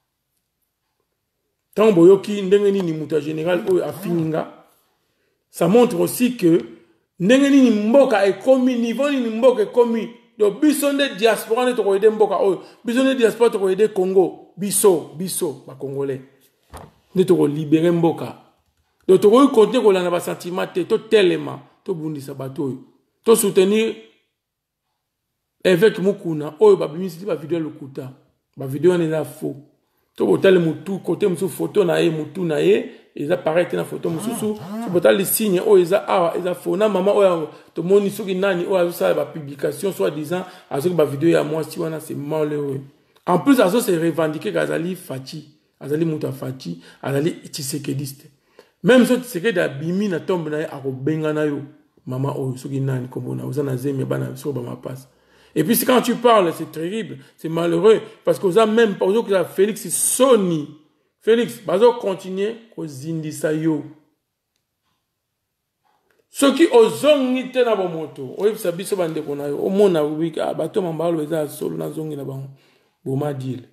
Tant boyoki ndengeni ni muta général ou afininga, ça montre aussi que ndengeni ni mboka est commis, niveau ni mboka est commis. Donc bison de diaspora ne to aider mboka o, bison de diaspora to aider Congo, biso ba congolais. Ne to libérer mboka. Donc to continuer ko la na ba sentiment te to tellement to bundisa bato to soutenir avec Mukuna, oh, babimisi ba vidéo lokuta. Ba vidéo n'est là faux. To botal mutu côté musu photo na ye mutu na ye, ils apparaissent na photo musu. To botal les signes oh ils a faux na maman oh to moni soki nani oh ça ba publication soit disant azoki ba vidéo ya moi si wana c'est malheureux. En plus azo se revendiquer Azali Fati, Azali Muta Fati, Azali Tshisekediste. Même so Tshisekedi abimi na tombe na ye akobenga na yo. Maman oh soki nani komona ozana zeme bana so ba ma passe. Et puis quand tu parles, c'est terrible, c'est malheureux, parce que ça même, par exemple, Félix, c'est Sony. Félix, bazo continuer, ko zindisa yo. Ce qui ozongi te na bomoto, oyebi sabiso bande kona yo, omona wika bato mambalo beza solo na zongi na bango. Boma deal.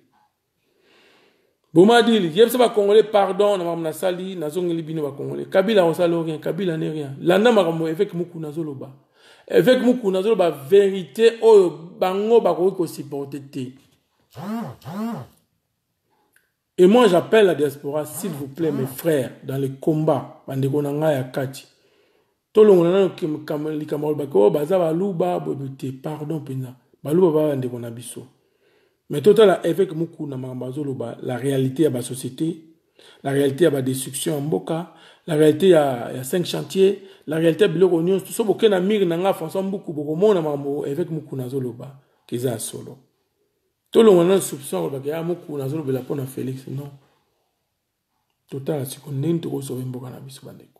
Boma deal, yebisa ba congolais pardon na mamna sali na zongi libino ba congolais. Kabila on salo rien, Kabila n'est rien. Landa makambo avec Mukuna zoloba. Avec Mukuna zoloba vérité oyo bango ba ko supporter te. Et moi j'appelle la diaspora, s'il vous plaît mes frères, dans les combats, bande konanga ya kati. Tolongo na li kamarol bako baza baluba bobuté pardon pena. Baluba ba bande kona biso. Mais total avec Mukuna Mambazoloba, la réalité à la société, la réalité à la destruction en Boka, la réalité à 5 chantiers, la réalité à Bilogonion, tout ça, beaucoup d'amir n'anga François beaucoup beaucoup mon amamo avec Mukuna Zoloba, qui est solo. Tout le monde a soupçon que y a Mukuna Zoloba la pona Félix, non. Total, c'est qu'on est trop sauvé Mboka na biso bandeko.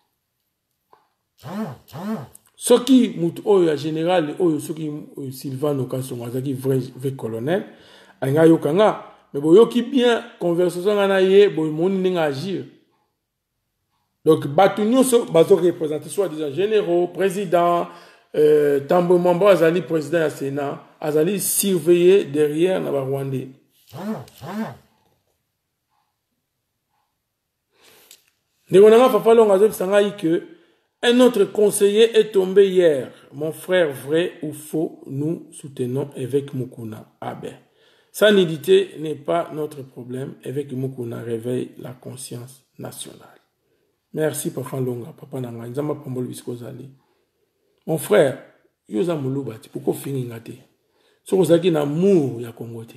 Ce qui est général, ce qui est Sylvain Okason, qui est vrai colonel, anga yokanga, mais bon yoki bien conversation ngana ye, bon moni ninga agir. Donc batunyo so bazo représenter soit disant généraux, président, Tambo Mambo azali président ya Sénat, azali surveiller derrière na ba Rwandais. Negonanga fafalo ngazo bisanga que un autre conseiller est tombé hier. Mon frère, vrai ou faux, nous soutenons avec Mukuna. Ah ben, sa nudité n'est pas notre problème. Avec Mukuna réveille la conscience nationale. Merci, Papa Longa, Papa Nanga. Nzamba Pambol Biskozali. Mon frère, yoza mulubati, pourquoi finir ngate? So kozaki na amour ya Kongote.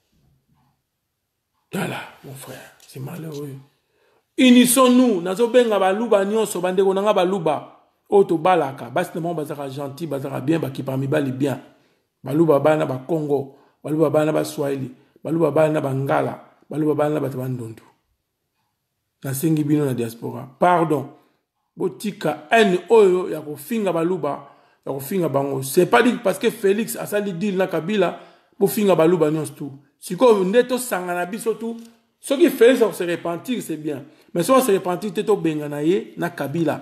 Voilà, mon frère, c'est malheureux. Unissons-nous, nazo benga baluba nyonso bandeko nanga baluba oto balaka basi na bazaka gentil bazaka bien baki parmi bali bien baluba bana ba Congo baluba bana ba Swahili baluba bana bangala baluba bana ba bandondu na sengi bino na diaspora pardon botika en oyo ya kofinga baluba ya kofinga bango c'est pas dit parce que Félix a sali deal na Kabila bo finga baluba nyonso tout siko ndeto sangana biso tout ce qui fait se repentir, c'est bien. Mais si on se repentir, c'est au Benganaye, na Kabila.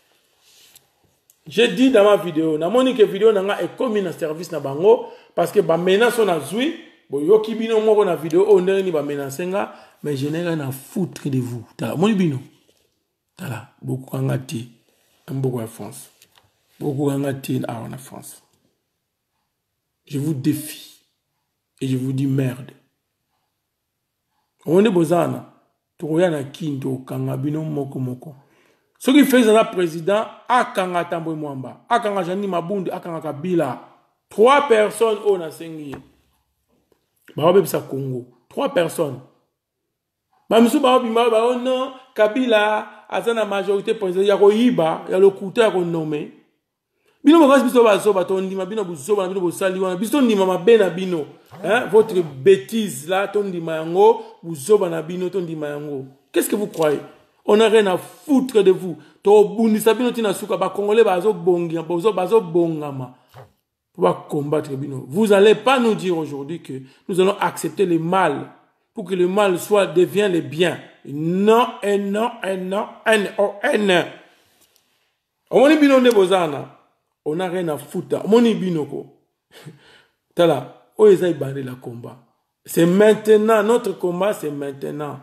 J'ai dit dans ma vidéo, na monique vidéo nanga est comme un service na bango, parce que ba menace on a zoui, bo yoki bino moko na vidéo, on ne ni ba menace nga, mais je n'ai rien à foutre de vous. Tala, moni bino. Tala, beaucoup angati, beaucoup en France. Beaucoup angati en France. Je vous défie. Et je vous dis merde. On est bozana, Touroyana Kinto, Kangabino Moko Moko. Ce qui fait un président, Akanga Tambwe Mwamba, Akanga Jani Mabundu, Akanga Kabila. 3 personnes on a sengi. Baobe sa Congo. 3 personnes. Bamsou Baobi Maba, non, Kabila, Azana majorité président, Yako Yiba, Yalo Kouta, Yako nommé. Bino bagas biso bazoba tondima bino buzoba bino bosali wana biso ndima mabena bino votre bêtise là tondima yango buzoba na bino tondima yango. Qu'est-ce que vous croyez? On n'a rien à foutre de vous. To bundisa bino tina suka ba congolais bazo bongia bazo bongama pour ba combattre bino. Vous n'allez pas nous dire aujourd'hui que nous allons accepter le mal pour que le mal soit devienne le bien. Non et non et non et non. On est bino de bozana. On n'a rien à foutre. Moni binoko. Tala, oezai barré la combat. C'est maintenant, notre combat, c'est maintenant.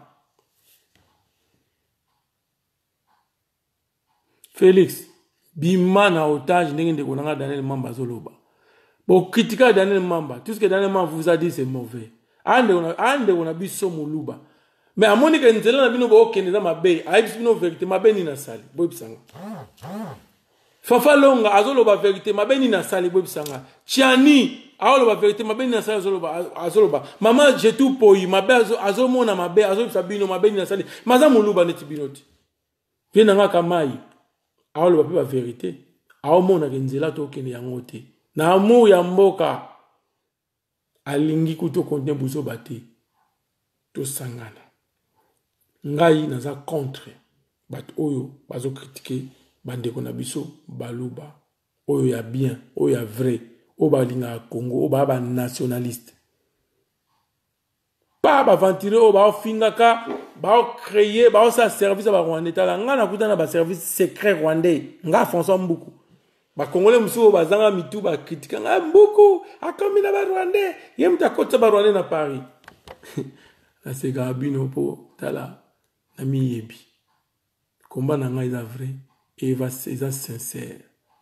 Félix, bima na otage, n'engende konanga Daniel Mamba zoloba. Bon, critiquer Daniel Mamba, tout ce que Daniel Mamba vous a dit, c'est mauvais. Ande on a biso muluba. Mais à mon niveau, nzela na bino bo keneza mabe, aibis bino vérité, mabe ni na sali. Boy bisanga. Fafa longa azoloba vérité mabeni na sali bwebisanga Chiani azoloba vérité mabeni na sali azoloba mama j'ai tout poyi mabe azomona mabe azobisa bino mabeni na sali maza muluba neti binoti vena ngaka mai azoloba pe ba vérité aomona kenzela to kene yango te na amour ya mboka alingi kuto konte buso bate to sangana ngai naza contre bat oyo bazo critiquer bande kona biso baluba oyo ya bien oyo ya vrai oyo balinga Congo oyo ba nationaliste pas ventiler au ba fingaka ba créer ba ça service ba rwandais tala ngana kutana ba service secret rwandais nga François Mbuku ba congolais musu ba zanga mitu ba critique nga Mbuku akomina ba rwandais yemta kotsa ba rwandais na Paris la c'est gabino po tala na miyebi combat na nga est vrai et va c'est sincère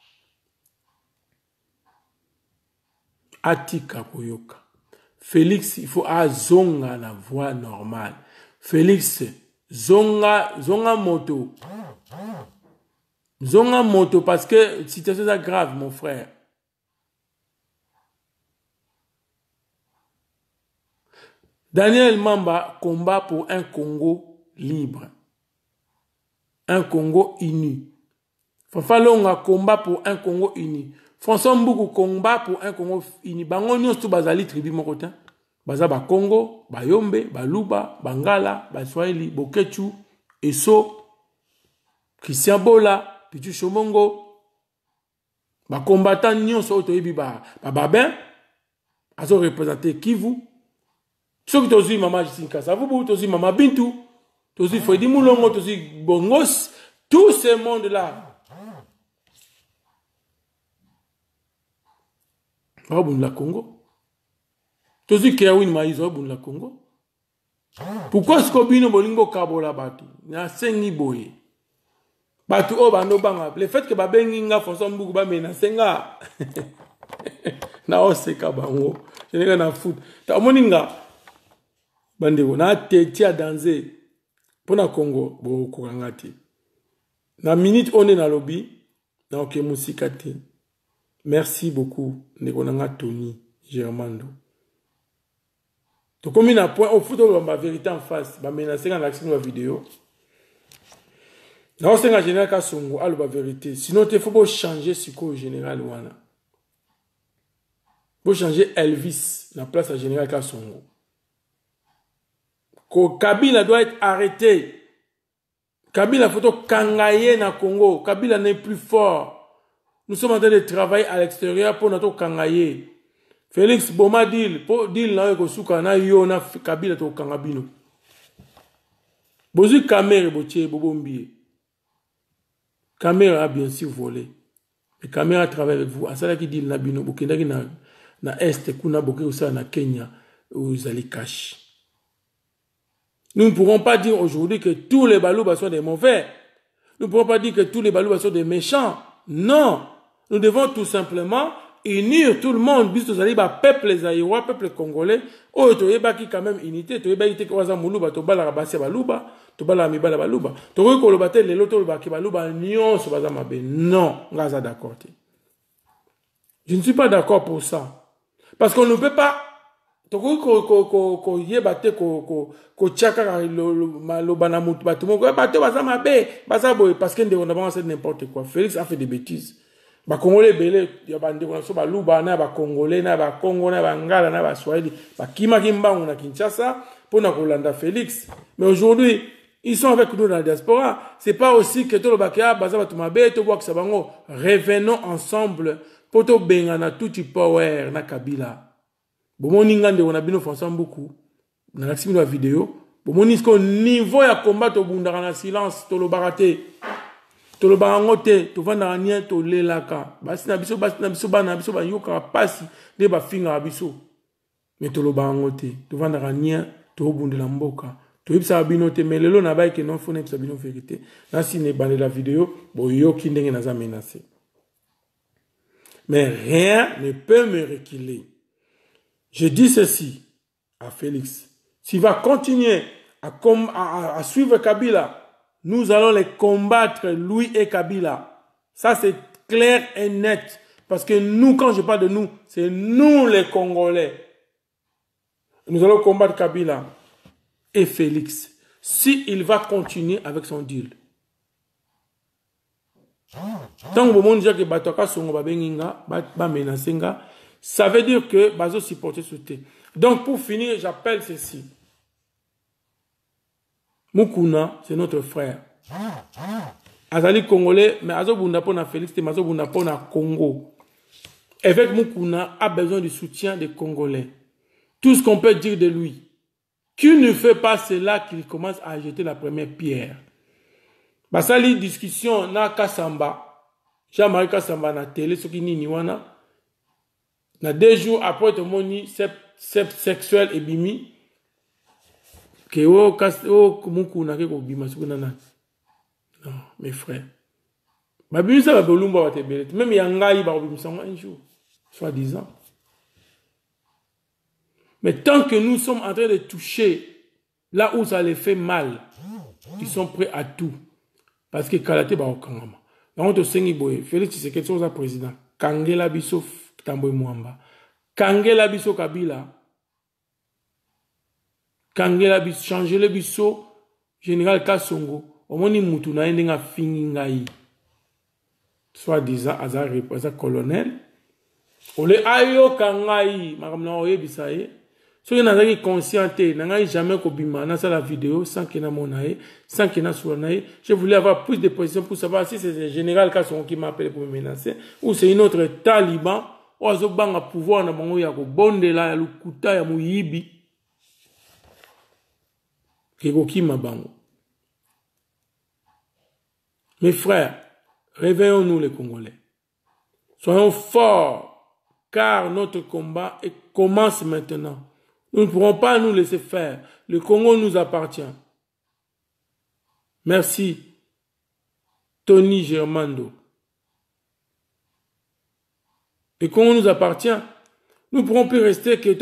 atika koyoka Félix, il faut zonga la voie normale. Félix, zonga moto. Zonga moto parce que situation est grave, mon frère. Daniel Mamba combat pour un Congo libre. Un Congo uni. Fafalonga combat pour un Congo uni. François Mbuku combat pour un Congo uni. Bango nyonso bazali tribu mokota. Baza ba Congo, ba Yombe, ba Luba, Bangala, ba Swahili, Bokechu, Eso, Christian Bola, Pichu Shomongo. Ba combattant nyonso otoyebi ba Babin. Azo représenter Kivu. Ceux qui tozi Mama Jisinka Savubu, tozi Mama Bintu, tozi Freddy Moulongo, tozi Bongos, tous ces mondes-là. La Congo. Tozi Kerwin Maïzo la Congo. Pourquoi est-ce que Bino Bolingo Kabola Batu? Na sengi boye. Batu o bando banga. Le fait que babengi nga François Mbuku ba mena senga. Na oseka bango. Je n'ai rien à foutre. Ta moninga bandeko na tetia danser pour na Congo bo kokangati. Na minute on est na lobby na ok musikate. Merci beaucoup, Negonanga Tony Germando. Donc, comme il y a un point, au foot, on va vérité en face, on va menacer dans l'action de la vidéo. Dans le général Kassongo, on va vérité. Sinon, il faut changer ce qu'au général Wana. Il faut changer Elvis, la place à général Kassongo. Kabila doit être arrêté. Kabila, il faut kangaye na Congo. Kabila n'est plus fort. Nous sommes en train de travailler à l'extérieur pour notre kangaye. Félix Boma deal, pour deal na ko suka na yo na Kabila to kangabino. Bozu caméra botier bobombier. Caméra a bien sûr volé. Les caméras travaillent avec vous. Asala qui deal na bino bokenda ki na est kuna boké usa na Kenya aux alikash. Nous ne pourrons pas dire aujourd'hui que tous les Balouba sont des mauvais. Nous ne pourrons pas dire que tous les Balouba sont des méchants. Non. Nous devons tout simplement unir tout le monde. Bis tous les peuple zaïrois, peuple congolais. Oh, tu es qui quand même unité. Tu es qui kwaza muluba, tu bala rabasi baluba, tu bala mibala baluba. Tu es ko lobate le loto le baki baluba nion so baza mabe. Non, ngaza d'accord. Je ne suis pas d'accord pour ça. Parce qu'on ne peut pas ko yebate ko tchaka lo banamutu batumo ko bato baza mabe baza boy parce que on a fait n'importe quoi. Félix a fait des bêtises. Ba Congolais belé ya bande ko so ba luba na ba Congolais na ba Congo na ba Ngala na ba Swahili ba kima kimbangu na Kinshasa pour na kolanda Félix. Mais aujourd'hui, ils sont avec nous dans la diaspora. C'est pas aussi que tout le bakia baza batumabe to box bango. Revenons ensemble pour to bengana tout power na Kabila. Bomoni ngande on a bino François Mbuku na l'action de la vidéo. Bomoni ce niveau ya combat to bundaka na silence to lo baraté. To lo barangote to vanda nia to lelaka. Basi na biso bana biso ba yoka pasi de ba finga biso. Mais to lo barangote to vanda nia to bundela mboka. To yipsa bino te melelo na ba ke non fone yipsa bino vérité. Na si ne bande la vidéo bo yoki ndenge na za menacer. Mais rien ne peut me reculer. Je dis ceci à Félix. S'il va continuer à suivre Kabila, nous allons les combattre, lui et Kabila. Ça, c'est clair et net. Parce que nous, quand je parle de nous, c'est nous les Congolais. Nous allons combattre Kabila et Félix. S'il va continuer avec son deal. Tant que vous dites que Batoka Songo Babenginga, Bamenasenga, ça veut dire que Bazo supporter ce thé. Donc pour finir, j'appelle ceci. Mukuna, c'est notre frère. Azali Congolais, mais Azo Bundapona Félix, et Mazo Bundapona Congo. Avec Mukuna a besoin du soutien des Congolais. Tout ce qu'on peut dire de lui. Qui ne fait pas cela qu'il commence à jeter la première pierre. Basali discussion na Kasamba. Jean-Marie Kasamba na télé, ce qui ni wana. Na 2 jours après, tout le monde sexuel et bimi. Que muku na ke ko bima non, mes frères. Ma bimi ça va bolumba wa tebele. Même yangai ba bimisa un jour, soi-disant. Mais tant que nous sommes en train de toucher là où ça les fait mal, ils sont prêts à tout. Parce que Kalate ba okangama. Donc to sengi boye, Félix Tshisekedi soza président. Kangela biso Tamboy Mwamba. Kangela biso Kabila. Kangela biso changer biso général Kasongo. Omoni mutu na ndenga fingi ngai. Soit disant aza colonel. Ole ayo kangai makamna oyebisa ye. Ceux qui n'ont conscient, n'ont jamais kobima dans la vidéo sans qu'il y ait monaï, sans qu'il y ait sournaï. Je voulais avoir plus de précision pour savoir si c'est le général Kasson qui m'appelle pour me menacer ou c'est une autre taliban ou à un pouvoir na bango ya ko bondela ya lukuta ya muyibi kegoki mabango. Mes frères, réveillons-nous les Congolais. Soyons forts car notre combat commence maintenant. Nous ne pourrons pas nous laisser faire. Le Congo nous appartient. Merci, Tony Germando. Le Congo nous appartient. Nous ne pourrons plus rester que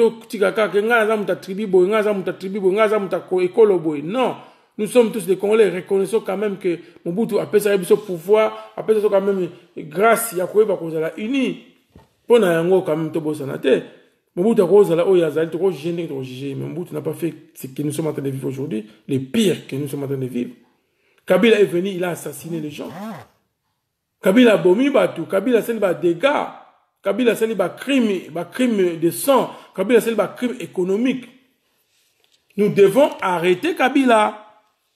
non, nous sommes tous des Congolais. Reconnaissons quand même que Mobutu a fait ça pouvoir, a fait ça quand même grâce à quoi il va uni. Pour nous quand même tout sanate. Mobutu n'a pas fait ce que nous sommes en train de vivre aujourd'hui, le pire que nous sommes en train de vivre. Kabila est venu, il a assassiné les gens. Kabila a bomi batou, Kabila a fait des dégâts, Kabila a fait des crimes de sang, Kabila a fait des crimes économiques. Nous devons arrêter Kabila.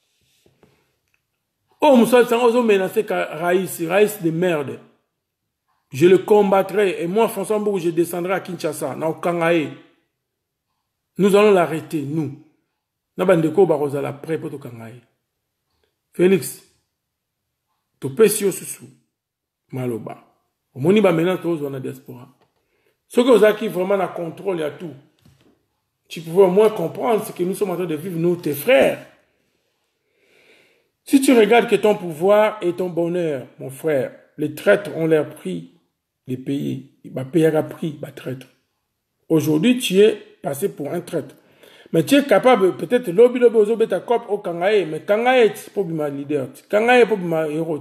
Oh, Moussa Sangozo menacé Raïs de merde. Je le combattrai. Et moi, François Mbou, je descendrai à Kinshasa, na Okangae. Nous allons l'arrêter, nous. Nabandeko Barozala prêt pour Okangae. Félix, tu peux si sous Maloba. Au moni ba maintenant tous dans la diaspora. Ce que vous avez qui vraiment la contrôle à tout. Tu pouvais au moins comprendre ce que nous sommes en train de vivre, nous, tes frères. Si tu regardes que ton pouvoir est ton bonheur, mon frère, les traîtres ont leur prix. Les pays, il va payer à prix, il va traître. Aujourd'hui, tu es passé pour un traître. Mais tu es capable, peut-être, lobby ta cop au Kangae, mais Kangae est pour ma leader. Kangae est pour ma héros.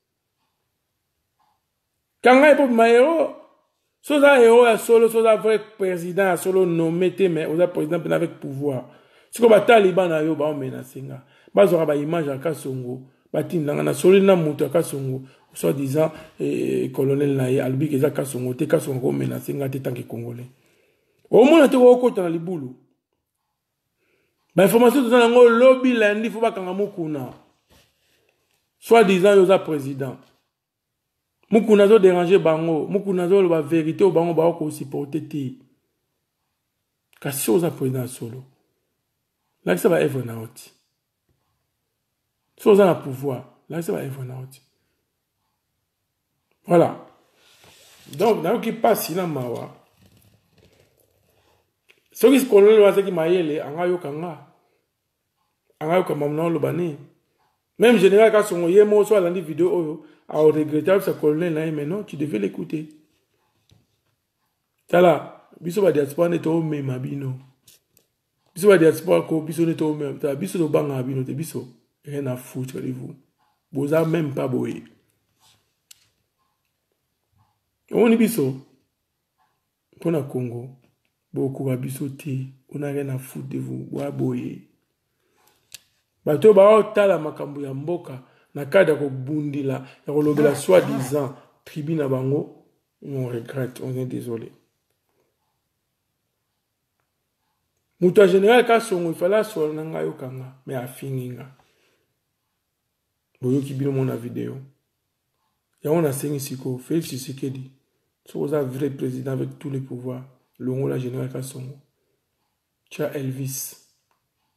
Kangae est pour ma héros. Sosa héros à solo, sosa vrai président à solo nommé, mais aux président avec pouvoir. Si on va taliban à yo, ba on menace nga. Ba zora ba image à Kasongo. Ba tinda na solo na mutu à Kasongo. Soit disant, colonel Naye, Albi Keza Kasongo, te Kasongo menacé nga te tant que Congolais. Au moins, on te voit au côté dans les boulots. L'information de ce lobby lundi, il faut pas qu'on Mukuna. Soit disant, il y a président. Mukuna zo déranger bango. Mukuna zo la vérité au bango ba ko supporter ti. Kasi oza président solo. Là ça va être out. So oza na pouvoir. Là ça va être out. Voilà. Donc, dans ce qui passe, il y a mawa. Ce qui se connaît, c'est que maïele, anga kanga. Anga kamamna lo bani. Même général quand son yemo soit dans des vidéos, a regretté sa colonel là, mais non, tu devais l'écouter. Tala, biso ba diaspora ne to me mabino. Biso ba diaspora ko biso ne to me, ta biso do banga bino te biso. Rien à foutre de vous. Vous avez même pas boé. On est biso. Pour le Congo, beaucoup de bisoté, on n'a rien à foutre de vous. Waboye. Bato ba tala makambu ya mboka na kada ko bundila ya ko lobela soi-disant tribune na bango, on regrette, on est désolé. Muta général Kasongo il fallait so nanga yo kanga mais a fininga. Boyo ki bino mon vidéo. Ya on a sengi siko Félix Tshisekedi. Vous avez un vrai président avec tous les pouvoirs. Le rôle général Kasongo. Tu as Elvis.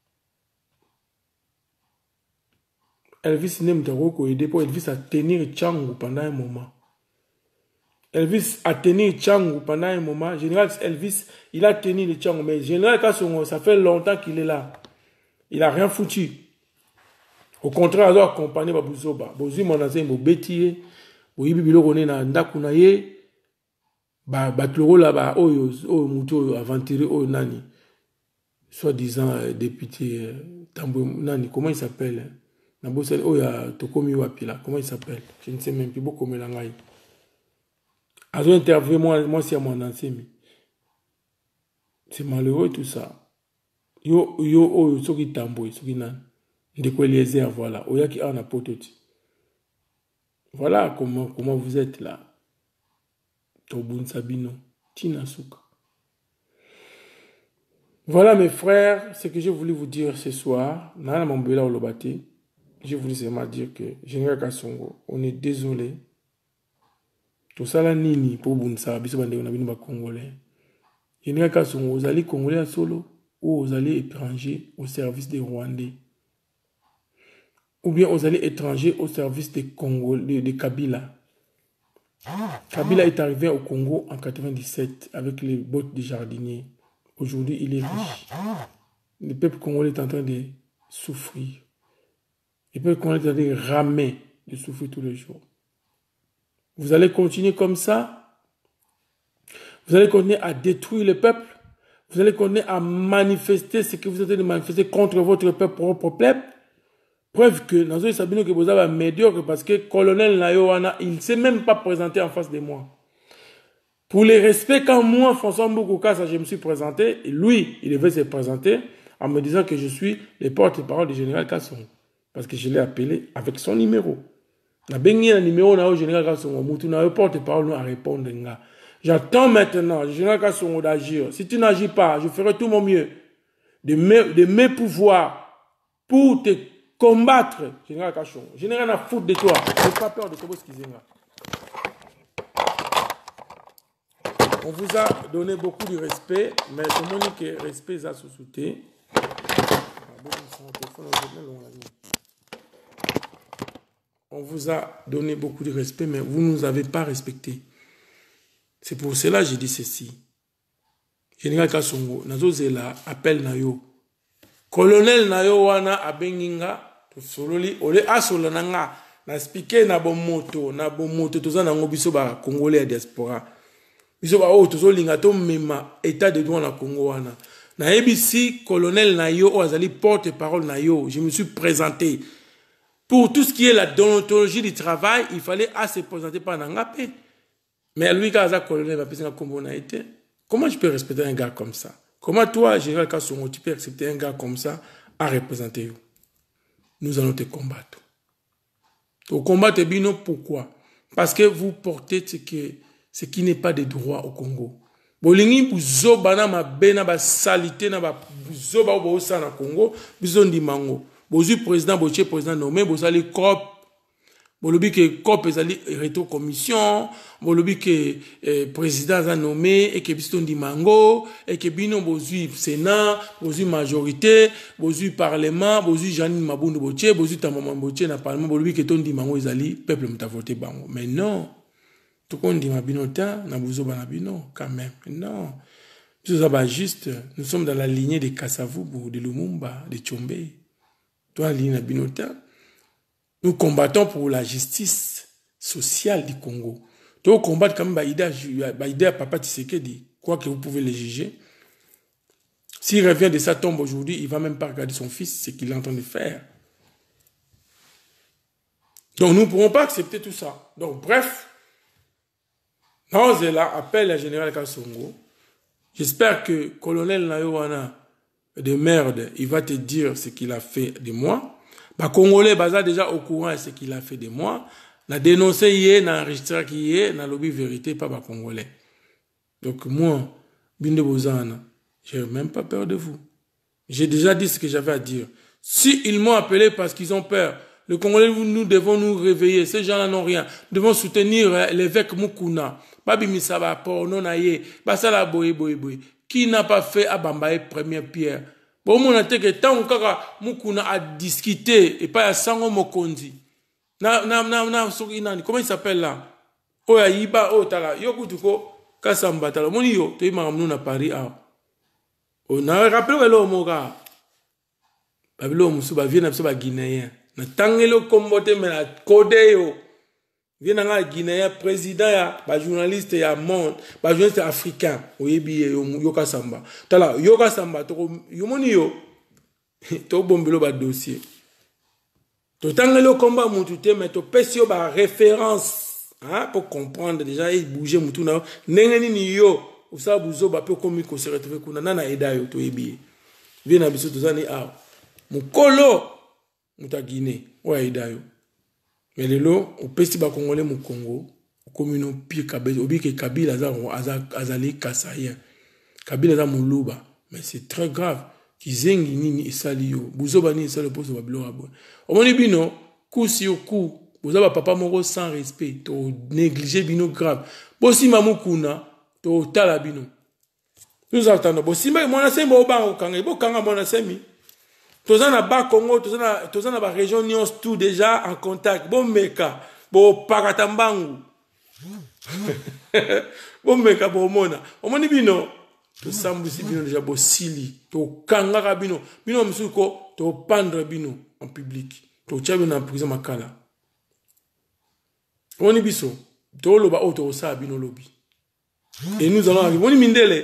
Elvis n'aime pas aider pour Elvis à tenir Tchangou pendant un moment. Elvis a tenu Tchangou pendant un moment. Général Elvis, il a tenu le Tchangou. Mais Général Kassongo, ça fait longtemps qu'il est là. Il n'a rien foutu. Au contraire, il a accompagné Babouzoba. Bozu Monazé, Mobétié, Boyibi Biloko na Ndakunaye, Batloro là-bas, Oyo Mouto aventuré, Oyo Nani. Soi-disant député Tambo Nani, comment il s'appelle? Nabosel Oya Tokomi Wapila, comment il s'appelle? Je ne sais même plus beaucoup Melangaï. Azo interviewé moi c'est à mon ancien. C'est malheureux tout ça. Yo soki tambo soki nan. Ndeko Eliezer voilà. Oya ki a na pototi. Voilà comment vous êtes là. Tobun Sabino, Tina Souka. Voilà mes frères, ce que j'ai voulu vous dire ce soir. Nana Mambela Olobate. J'ai voulu seulement dire que Général Kassongo, on est désolé. Tout ça là nini pour Bunsa, biso bande on a bino ba Congolais. Général Kassongo, vous allez Congolais à solo ou vous allez étranger au service des Rwandais. Ou bien vous allez étranger au service des Congolais, de Kabila. Kabila est arrivé au Congo en 97 avec les bottes de jardiniers. Aujourd'hui, il est riche. Le peuple congolais est en train de souffrir. Le peuple congolais est en train de ramer, de souffrir tous les jours. Vous allez continuer comme ça. Vous allez continuer à détruire le peuple. Vous allez continuer à manifester ce que vous êtes en train de manifester contre votre propre peuple. Preuve que dans un sabino que vous avez médiocre parce que colonel Nayowana, il ne s'est même pas présenté en face de moi. Pour les respects, quand moi, François Mboukoukassa, je me suis présenté, et lui, il devait se présenter en me disant que je suis le porte-parole du général Kassongo. Parce que je l'ai appelé avec son numéro. Na bengi na numéro na général Kassongo, moutou na porte-parole à répondre. J'attends maintenant le général Kassongo d'agir. Si tu n'agis pas, je ferai tout mon mieux de mes pouvoirs pour te combattre, général Kassongo. Je n'ai rien à foutre de toi. Je n'ai pas peur de Tobo Skizenga. On vous a donné beaucoup de respect, mais comment dire que respect est sous-souté. On vous a donné beaucoup de respect, mais vous ne nous avez pas respecté. C'est pour cela que j'ai dit ceci. Général Kassongo, nazo zela appel na yo. Colonel na yo wana abenginga to sololi ole asola nanga na expliquer na bon moto toza na ngobiso ba Congolais diaspora. Biso ba o tozo linga to mema état de droit na Congo wana. Na ABC colonel na yo o azali porte-parole na yo, je me suis présenté. Pour tout ce qui est la déontologie du travail, il fallait se présenter par Nangapé. Mais lui, quand il colonel va passer comme on a été, comment je peux respecter un gars comme ça? Comment toi, Général Kassongo, tu peux accepter un gars comme ça à représenter vous? Nous allons te combattre. Au combat, Bino, pourquoi? Parce que vous portez ce qui n'est pas de droit au Congo. Bolingi buzoba na mabena ba salité na ba buzoba bo sa na Congo, bizondi mango. Bozu président boche président nommé bozali COP. Bolobi que COP ezali rétro commission, bolobi que président a nommé et que bizondi mango et que bino bozu sénat, bozu majorité, bozu parlement, bozu Janine Mabundu boche, bozu tamama boche na parlement, bolobi que tondi mango ezali peuple mta voter bango. Mais non. Tout le monde dit Mabinota, Nabouzo Banabino, quand même. Non. Juste, nous sommes dans la lignée de Kassavubu, de Lumumba, de Tchombe. Toi, la lignée Nabinota. Nous combattons pour la justice sociale du Congo. Toi, combattre comme Baïda Papa Tshisekedi, quoi que vous pouvez le juger. S'il revient de sa tombe aujourd'hui, il ne va même pas regarder son fils, ce qu'il est en train de faire. Donc, nous ne pourrons pas accepter tout ça. Donc, bref. Nanzela appelle le général Kassongo. J'espère que colonel Nayowana de merde, il va te dire ce qu'il a fait de moi. Bah, Congolais, baza déjà au courant de ce qu'il a fait de moi. N'a dénoncé hier, n'a enregistré hier, n'a lobby vérité, pas bah, Congolais. Donc, moi, Binde Bozana, j'ai même pas peur de vous. J'ai déjà dit ce que j'avais à dire. Si ils m'ont appelé parce qu'ils ont peur, le Congolais, nous devons nous réveiller. Ces gens-là n'ont rien. Nous devons soutenir l'évêque Mukuna. Babi Misaba, Porno Naye, Basala Boye Boye Boye. Qui n'a pas fait à Bambaye première pierre? Bon, mon a que tant kaka mukuna a discuté et pas à sango mokonzi. Comment il s'appelle là? Oh ya iba oh tala yokutuko kasamba tala moni yo to imaramnu na Paris ah. Oh na rappelle le moga. Babilo musu ba vient na ba guinéen. Na tangelo kombote me na code yo. Vient na guinéen président ya ba journaliste ya monde, ba journaliste africain oyebi yo kasamba. Tala yo kasamba to yo moni yo to bombelo ba dossier. To tangelo combat mutu te mais to pesio ba référence. Hein, pour comprendre déjà il bouger mutu na nengeni ni yo usa buzo ba pe komi ko se retrouver kuna nana eda yo to ebi vient na biso to zani a mukolo muta Guinée wa eda yo mais lelo o pesi ba congolais mu Congo komi no pire kabila obi ke kabila azali kasaya kabila za muluba mais c'est très grave kizengi nini esali yo buzo ba ni esali poso ba bilo abo omoni bino coup sur coup. Vous avez papa moko sans respect, to négliger bino grave. Bosi mamukuna, to tala bino. Nous attendons. Bosi ma mona sembo oba okanga, bo kanga mona semi. Tozana ba Congo, tozana ba région nyons tout déjà en contact. Bon meka, bo pakatambangu. Bon meka bo mona. Omoni bino, to sambusi bino déjà bo sili, to kanga bino. Bino msuko to pendre bino en public. To tchabino en prison makala. On y biso, toloba auto sa bino lobby. Et nous allons arriver. On y mindele.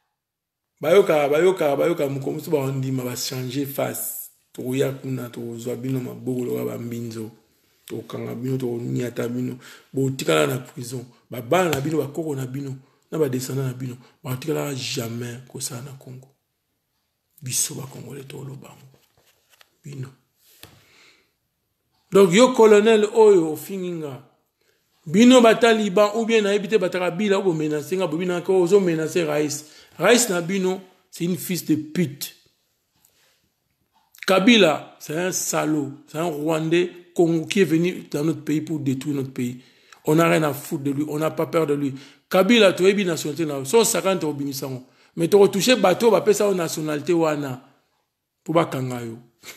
Bayoka mukomusu ba ondima ba changer face. To yakuna to zwa bino mabolo ba mbinzo. To kanga bino to nyata bino. Bo tikala na prison. Ba bana na bino ba koko na bino. Na ba descendant na bino. Ba tikala jamais ko ça na Congo. Biso ba Congolais to loba. Bino. Donc yo colonel oyo finginga. Bino bataliban ou bien na ebité batarabila ou menacer nga bobina ko ozo menacer Raïs. Raïs na bino, c'est une fils de pute. Kabila, c'est un salaud, c'est un Rwandais Congo qui est venu dans notre pays pour détruire notre pays. On n'a rien à foutre de lui, on n'a pas peur de lui. Kabila, tu es bien nationalité na 150 au bimisango. Mais tu retouché bateau, ba pesa au nationalité wana pour ba kangayo.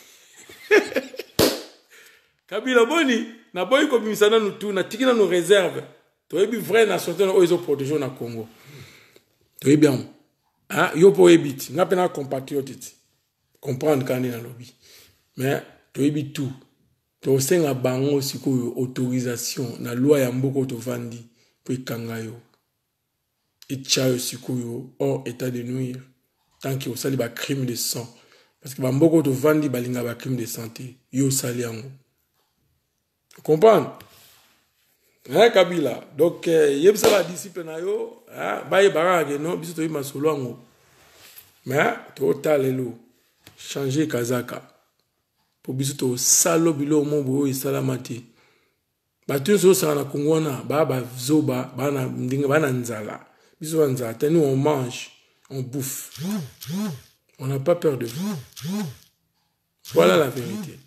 Kabila boni na boy ko bimisana nous tout na tikina nos réserves. To ebi vrai nationalité o iso protéger na Congo. To ebi bien. Ah yo po ebit, nga pena compatriote. Comprendre quand na lobby. Mais to ebi tout. To senga bango siko autorisation na loi ya mboko to vandi pour kangayo. Et chayo siko yo hors état de nuire tant que osali ba crime de sang. Parce que ba mboko to vandi balinga ba crime de santé. Yo sali yango. Comprendre? Hein, Kabila. Donc, yeb sa la discipline na yo, baye barage non, biso to yima solo ango. Mais, to talelo, changer kazaka. Pour biso to salo bilo mombo e salamati. Ba tu so sa na kongona, ba zoba, ba na ndinga, ba na nzala. Biso ba nzala, nous on mange, on bouffe. On n'a pas peur de vous. Voilà la vérité.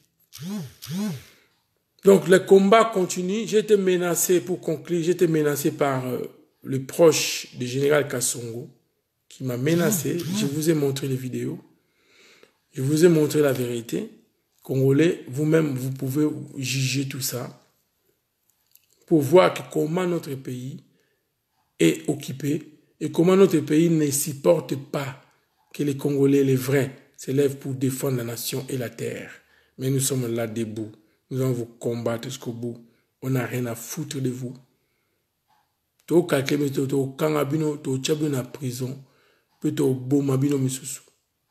Donc, le combat continue. J'ai été menacé, pour conclure, j'ai été menacé par le proche du général Kassongo, qui m'a menacé. Je vous ai montré les vidéos. Je vous ai montré la vérité. Congolais, vous-même, vous pouvez juger tout ça pour voir comment notre pays est occupé et comment notre pays ne supporte pas que les Congolais, les vrais, s'élèvent pour défendre la nation et la terre. Mais nous sommes là debout. Nous allons vous combattre jusqu'au bout. On n'a rien à foutre de vous. To kakeme to kangabino to chabino na prison. Peut-être bomabino misusu.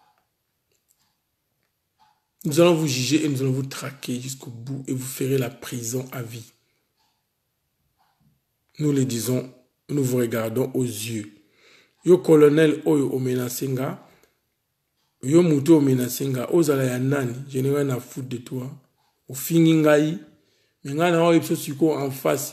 Nous allons vous juger et nous allons vous traquer jusqu'au bout et vous ferez la prison à vie. Nous le disons, nous vous regardons aux yeux. Yo colonel oyo omenasenga. Yo muto omenasenga. Ozala ya nani. Je n'ai rien à foutre de toi. Au fingingaï, mais en face,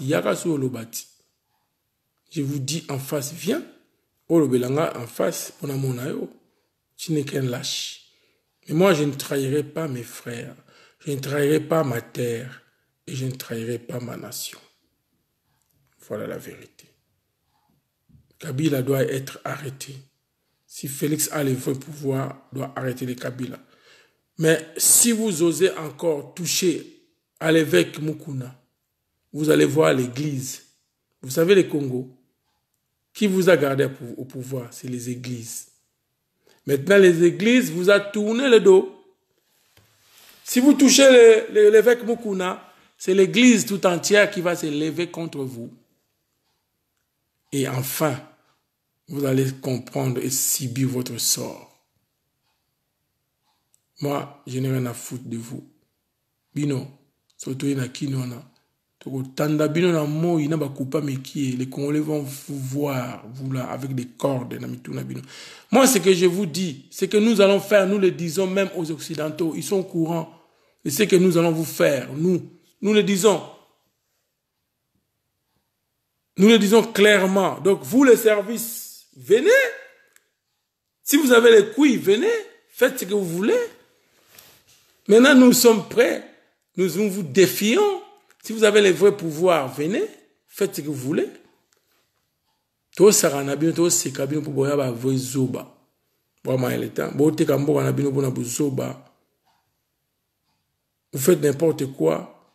je vous dis en face, viens. En face, tu n'es qu'un lâche. Mais moi, je ne trahirai pas mes frères. Je ne trahirai pas ma terre. Et je ne trahirai pas ma nation. Voilà la vérité. Kabila doit être arrêté. si Félix a les vrais pouvoirs, doit arrêter les Kabila. Mais si vous osez encore toucher à l'évêque Mukuna, vous allez voir l'église. Vous savez les Congo, qui vous a gardé au pouvoir, c'est les églises. Maintenant, les églises vous a tourné le dos. Si vous touchez l'évêque Mukuna, c'est l'église tout entière qui va se lever contre vous. Et enfin, vous allez comprendre et subir votre sort. Moi, je n'ai rien à foutre de vous. Bino, surtout il y a qui nous les Congolais vont vous voir, vous là, avec des cordes. Moi, ce que je vous dis, c'est que nous allons faire, nous le disons même aux Occidentaux, ils sont au courant de ce que nous allons vous faire, nous le disons. Nous le disons clairement. Donc, vous, les services, venez. Si vous avez les couilles, venez. Faites ce que vous voulez. Maintenant, nous sommes prêts. Nous vous défions. Si vous avez les vrais pouvoirs, venez. Faites ce que vous voulez. Tout ça, c'est cabine pour boire la vraie zoba. Vous faites n'importe quoi.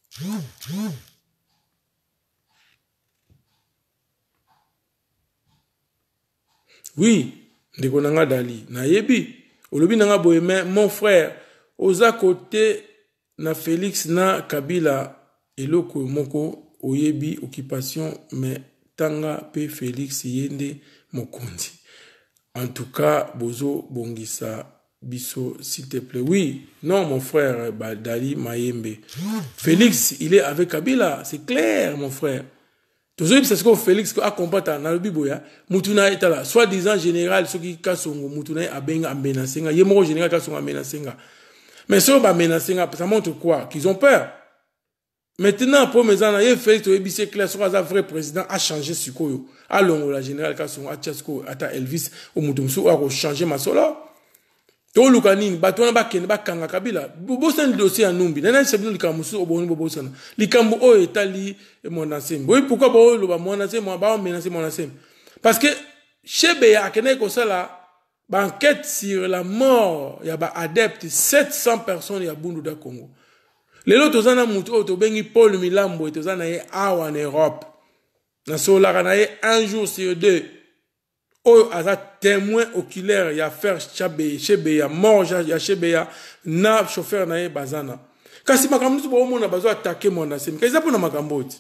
Oui, Ndekonanga Dali. Nayebi. Olobi nanga boyeme, mon frère, oza côté na Félix na Kabila eloko moko oyebi occupation mais tanga pe Félix yende mokonzi. En tout cas, bozo bongisa biso s'il te plaît. Oui, non mon frère Dali Mayembe. Félix, il est avec Kabila, c'est clair mon frère. Toujours c'est ce que Félix a combattu dans le Biboya, Mutuna est là, soi-disant général, ce qui Kasongo, Mutuna a bien amenacenga, Yemoro général Kasongo amenacenga. Mais ce qui amenacenga, ça montre quoi? Qu'ils ont peur. Maintenant, pour mes amis, Félix, c'est clair, ce vrai président a changé ce koyo. A longo la général Kasongo, a Tchasko, a Elvis, au Mutumsu, a changé ma solo. To lukanini batwana bakene bakanga Kabila bobosa dossier ya numbi nana sebino likamusu oboni bobosa likambu o etali monasem oui pourquoi bo lo ba monasem ba menacer monasem parce que Chebeya akene ko sala ba enquête sur la mort ya ba adepte 700 personnes ya Bundu da Congo lelo tozana mutu o to bengi Paul Milambo tozana ye awa en Europe na sola kana ye un jour sur deux. Oh, as témoin oculaire, il y a faire Chebeya, mort, il y a Chebeya, na chauffeur na bazana. Kasi makambo tu bomo na bazo attaquer mon asem. Kasi pour na makambo ti.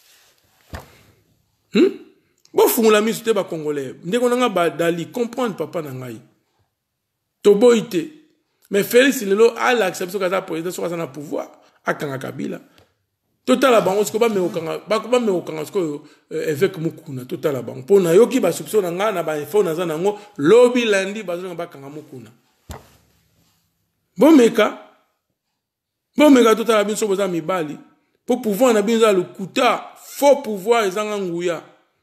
Bo fungula mi soute ba congolais. Ndeko nanga ba Dali comprendre papa na ngai. To boité. Mais Félix lelo a l'acceptation kaza président sur na pouvoir akanga Kabila. Total bango siko ba me okanga siko évêque Mukuna total bango pona yoki ba soupçon nga na ba info na za nango lobby lundi ba zo ba kanga Mukuna bomeka total binso boza mibali pour pouvoir na binza le kuta faux pouvoir ezanga nguya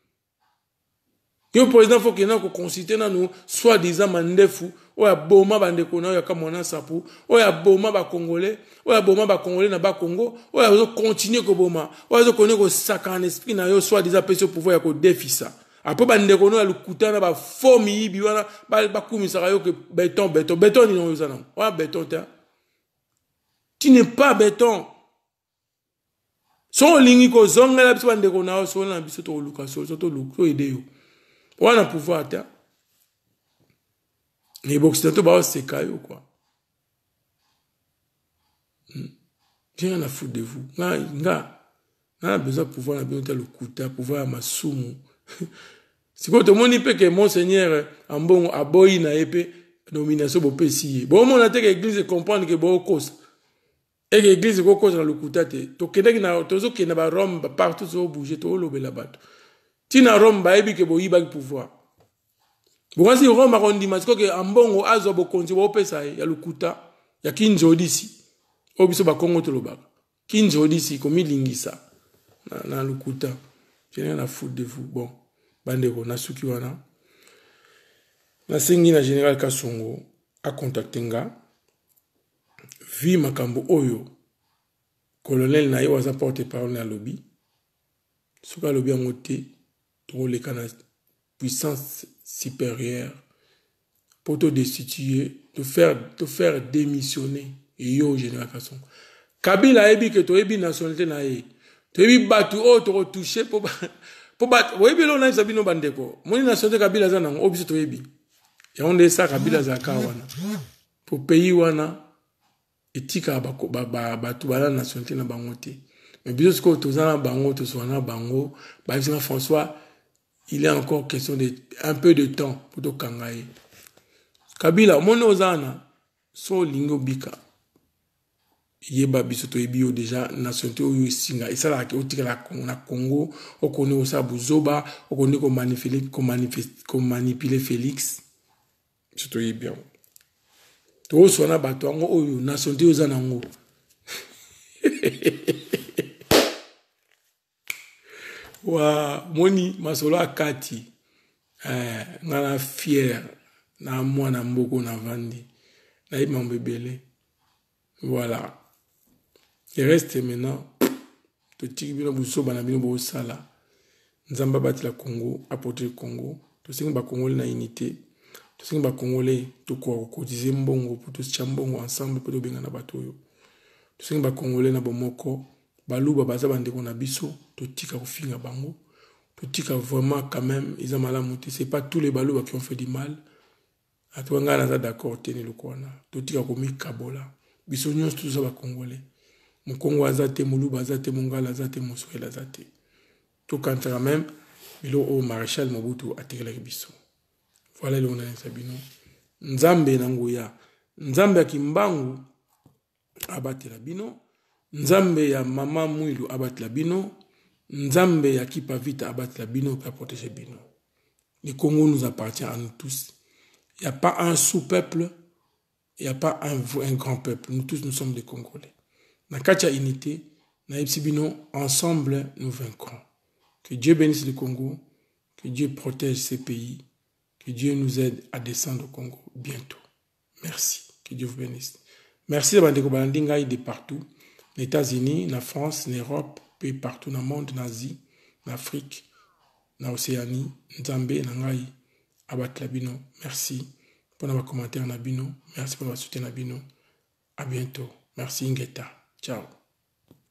yo président faut que na ko consulter na nous soi-disant mandefu oya boma bandeko na ya kamona sapu oya boma ba congolais oya boma ba congolais na ba Congo oya zo continuer ko boma oya zo connaître ko sakana esprit na yo soi-disant pèse pouvoir ya ko défisa après bandeko na lukuta na ba fomi bi wana ba kumisa yo que béton ni no za na oya béton ta tu n'es pas béton son lingi ko zonga la biso bandeko na so na biso to luka so to luko ide yo wana pouvoir ta. Les Occidentaux, bah, c'est caillou, quoi. J'ai rien à foutre de vous. On a besoin de pouvoir, on a besoin de le couteau, pouvoir à ma soumu. C'est quoi, tout le monde dit que Monseigneur, en bon, à boy, n'a épée, nomination, pour pécier. Bon, on a dit que l'église comprendre que bon, cause. Et l'église, quoi, cause dans le couteau, to Québec, na, tozo, qui n'a pas Rome, partout, tout bouger, tout le belabat. Si na Rome, bah, et que bon, il va le pouvoir. Bon, si Rome arrondissement, c'est que ambongo azo bokonzi wa opesa ya lukuta ya kinjodisi. Obiso ba Congo to lobaka. Kinjodisi komi lingisa na lukuta. Je n'ai rien à foutre de vous. Bon, bandeko na suki wana. Na sengi na général Kasongo a contacté nga. Vi makambo oyo. Colonel na yo waza porte-parole na lobby. Soka lobby amote to le kana puissance supérieure pour te destituer, te faire démissionner. Et yo, général Kasson. Kabila ebi que tu ebi nationalité na ye. Tu ebi batu o to retoucher pour battre. Oui, bien on a sabino bandeko. Mon nationalité Kabila zana obiso to ebi. Et on est ça Kabila zaka wana. Pour pays wana etika batu bala nationalité na bangote. Mais bien ce que tu zana bango to soana bango, ba François, il est encore question de un peu de temps pour to kangaye. Kabila mon ozana so lingo bika. Yeba biso to ebio déjà nationalité oyo singa esala ke otikala na Congo okone osa buzoba okone ko manipuler Félix surtout bien to sona bato ngo oyo nationalité oza nango wa moni masolo akati ngana fier na mwana mboko na vandi na imambebele voilà. Il reste maintenant, tout le monde a sala. Nous avons battu le Congo, apporter le Congo. Tout le monde a Congolais na unité. Tout le monde a Congolais, tout quoi, cotiser mbongo pour tous chambongo ensemble pour bien na batoyo. Tout le monde a Congolais na bomoko. Baluba baza bande ko na biso, tout tika ko finga bango. Tout tika vraiment quand même, ils ont mal à monter. C'est pas tous les baluba qui ont fait du mal. À toi ngana za d'accord tenir le kwana. Tout tika ko mi kabola. Biso nyons tous za ba Congolais. Mon Congo azate, Moluba azate, Mongala azate, Moswell azate. Tout quand même, il au maréchal Mobutu a tiré les biso. Voilà le on a sabino. Nzambe nangoya. Nzambe ya Kimbangu abate la bino. Nzambe ya Mama Mwilu abate la bino. Nzambe ya Kipavita abate la bino pour protéger bino. Le Congo nous appartient à nous tous. Il n'y a pas un sous-peuple, il n'y a pas un grand peuple. Nous tous, nous sommes des Congolais. Na katia unité, na Ipsibino, ensemble, nous vaincrons. Que Dieu bénisse le Congo, que Dieu protège ces pays, que Dieu nous aide à descendre au Congo bientôt. Merci. Que Dieu vous bénisse. Merci de de partout. Les États-Unis, la France, l'Europe, puis partout dans le monde, en Asie, en Afrique, en Océanie, en Zambie, en Ngai, Abat Labino. Merci pour vos commentaires Nabino. Merci pour votre soutien Nabino. À bientôt. Merci Ingeta. Ciao.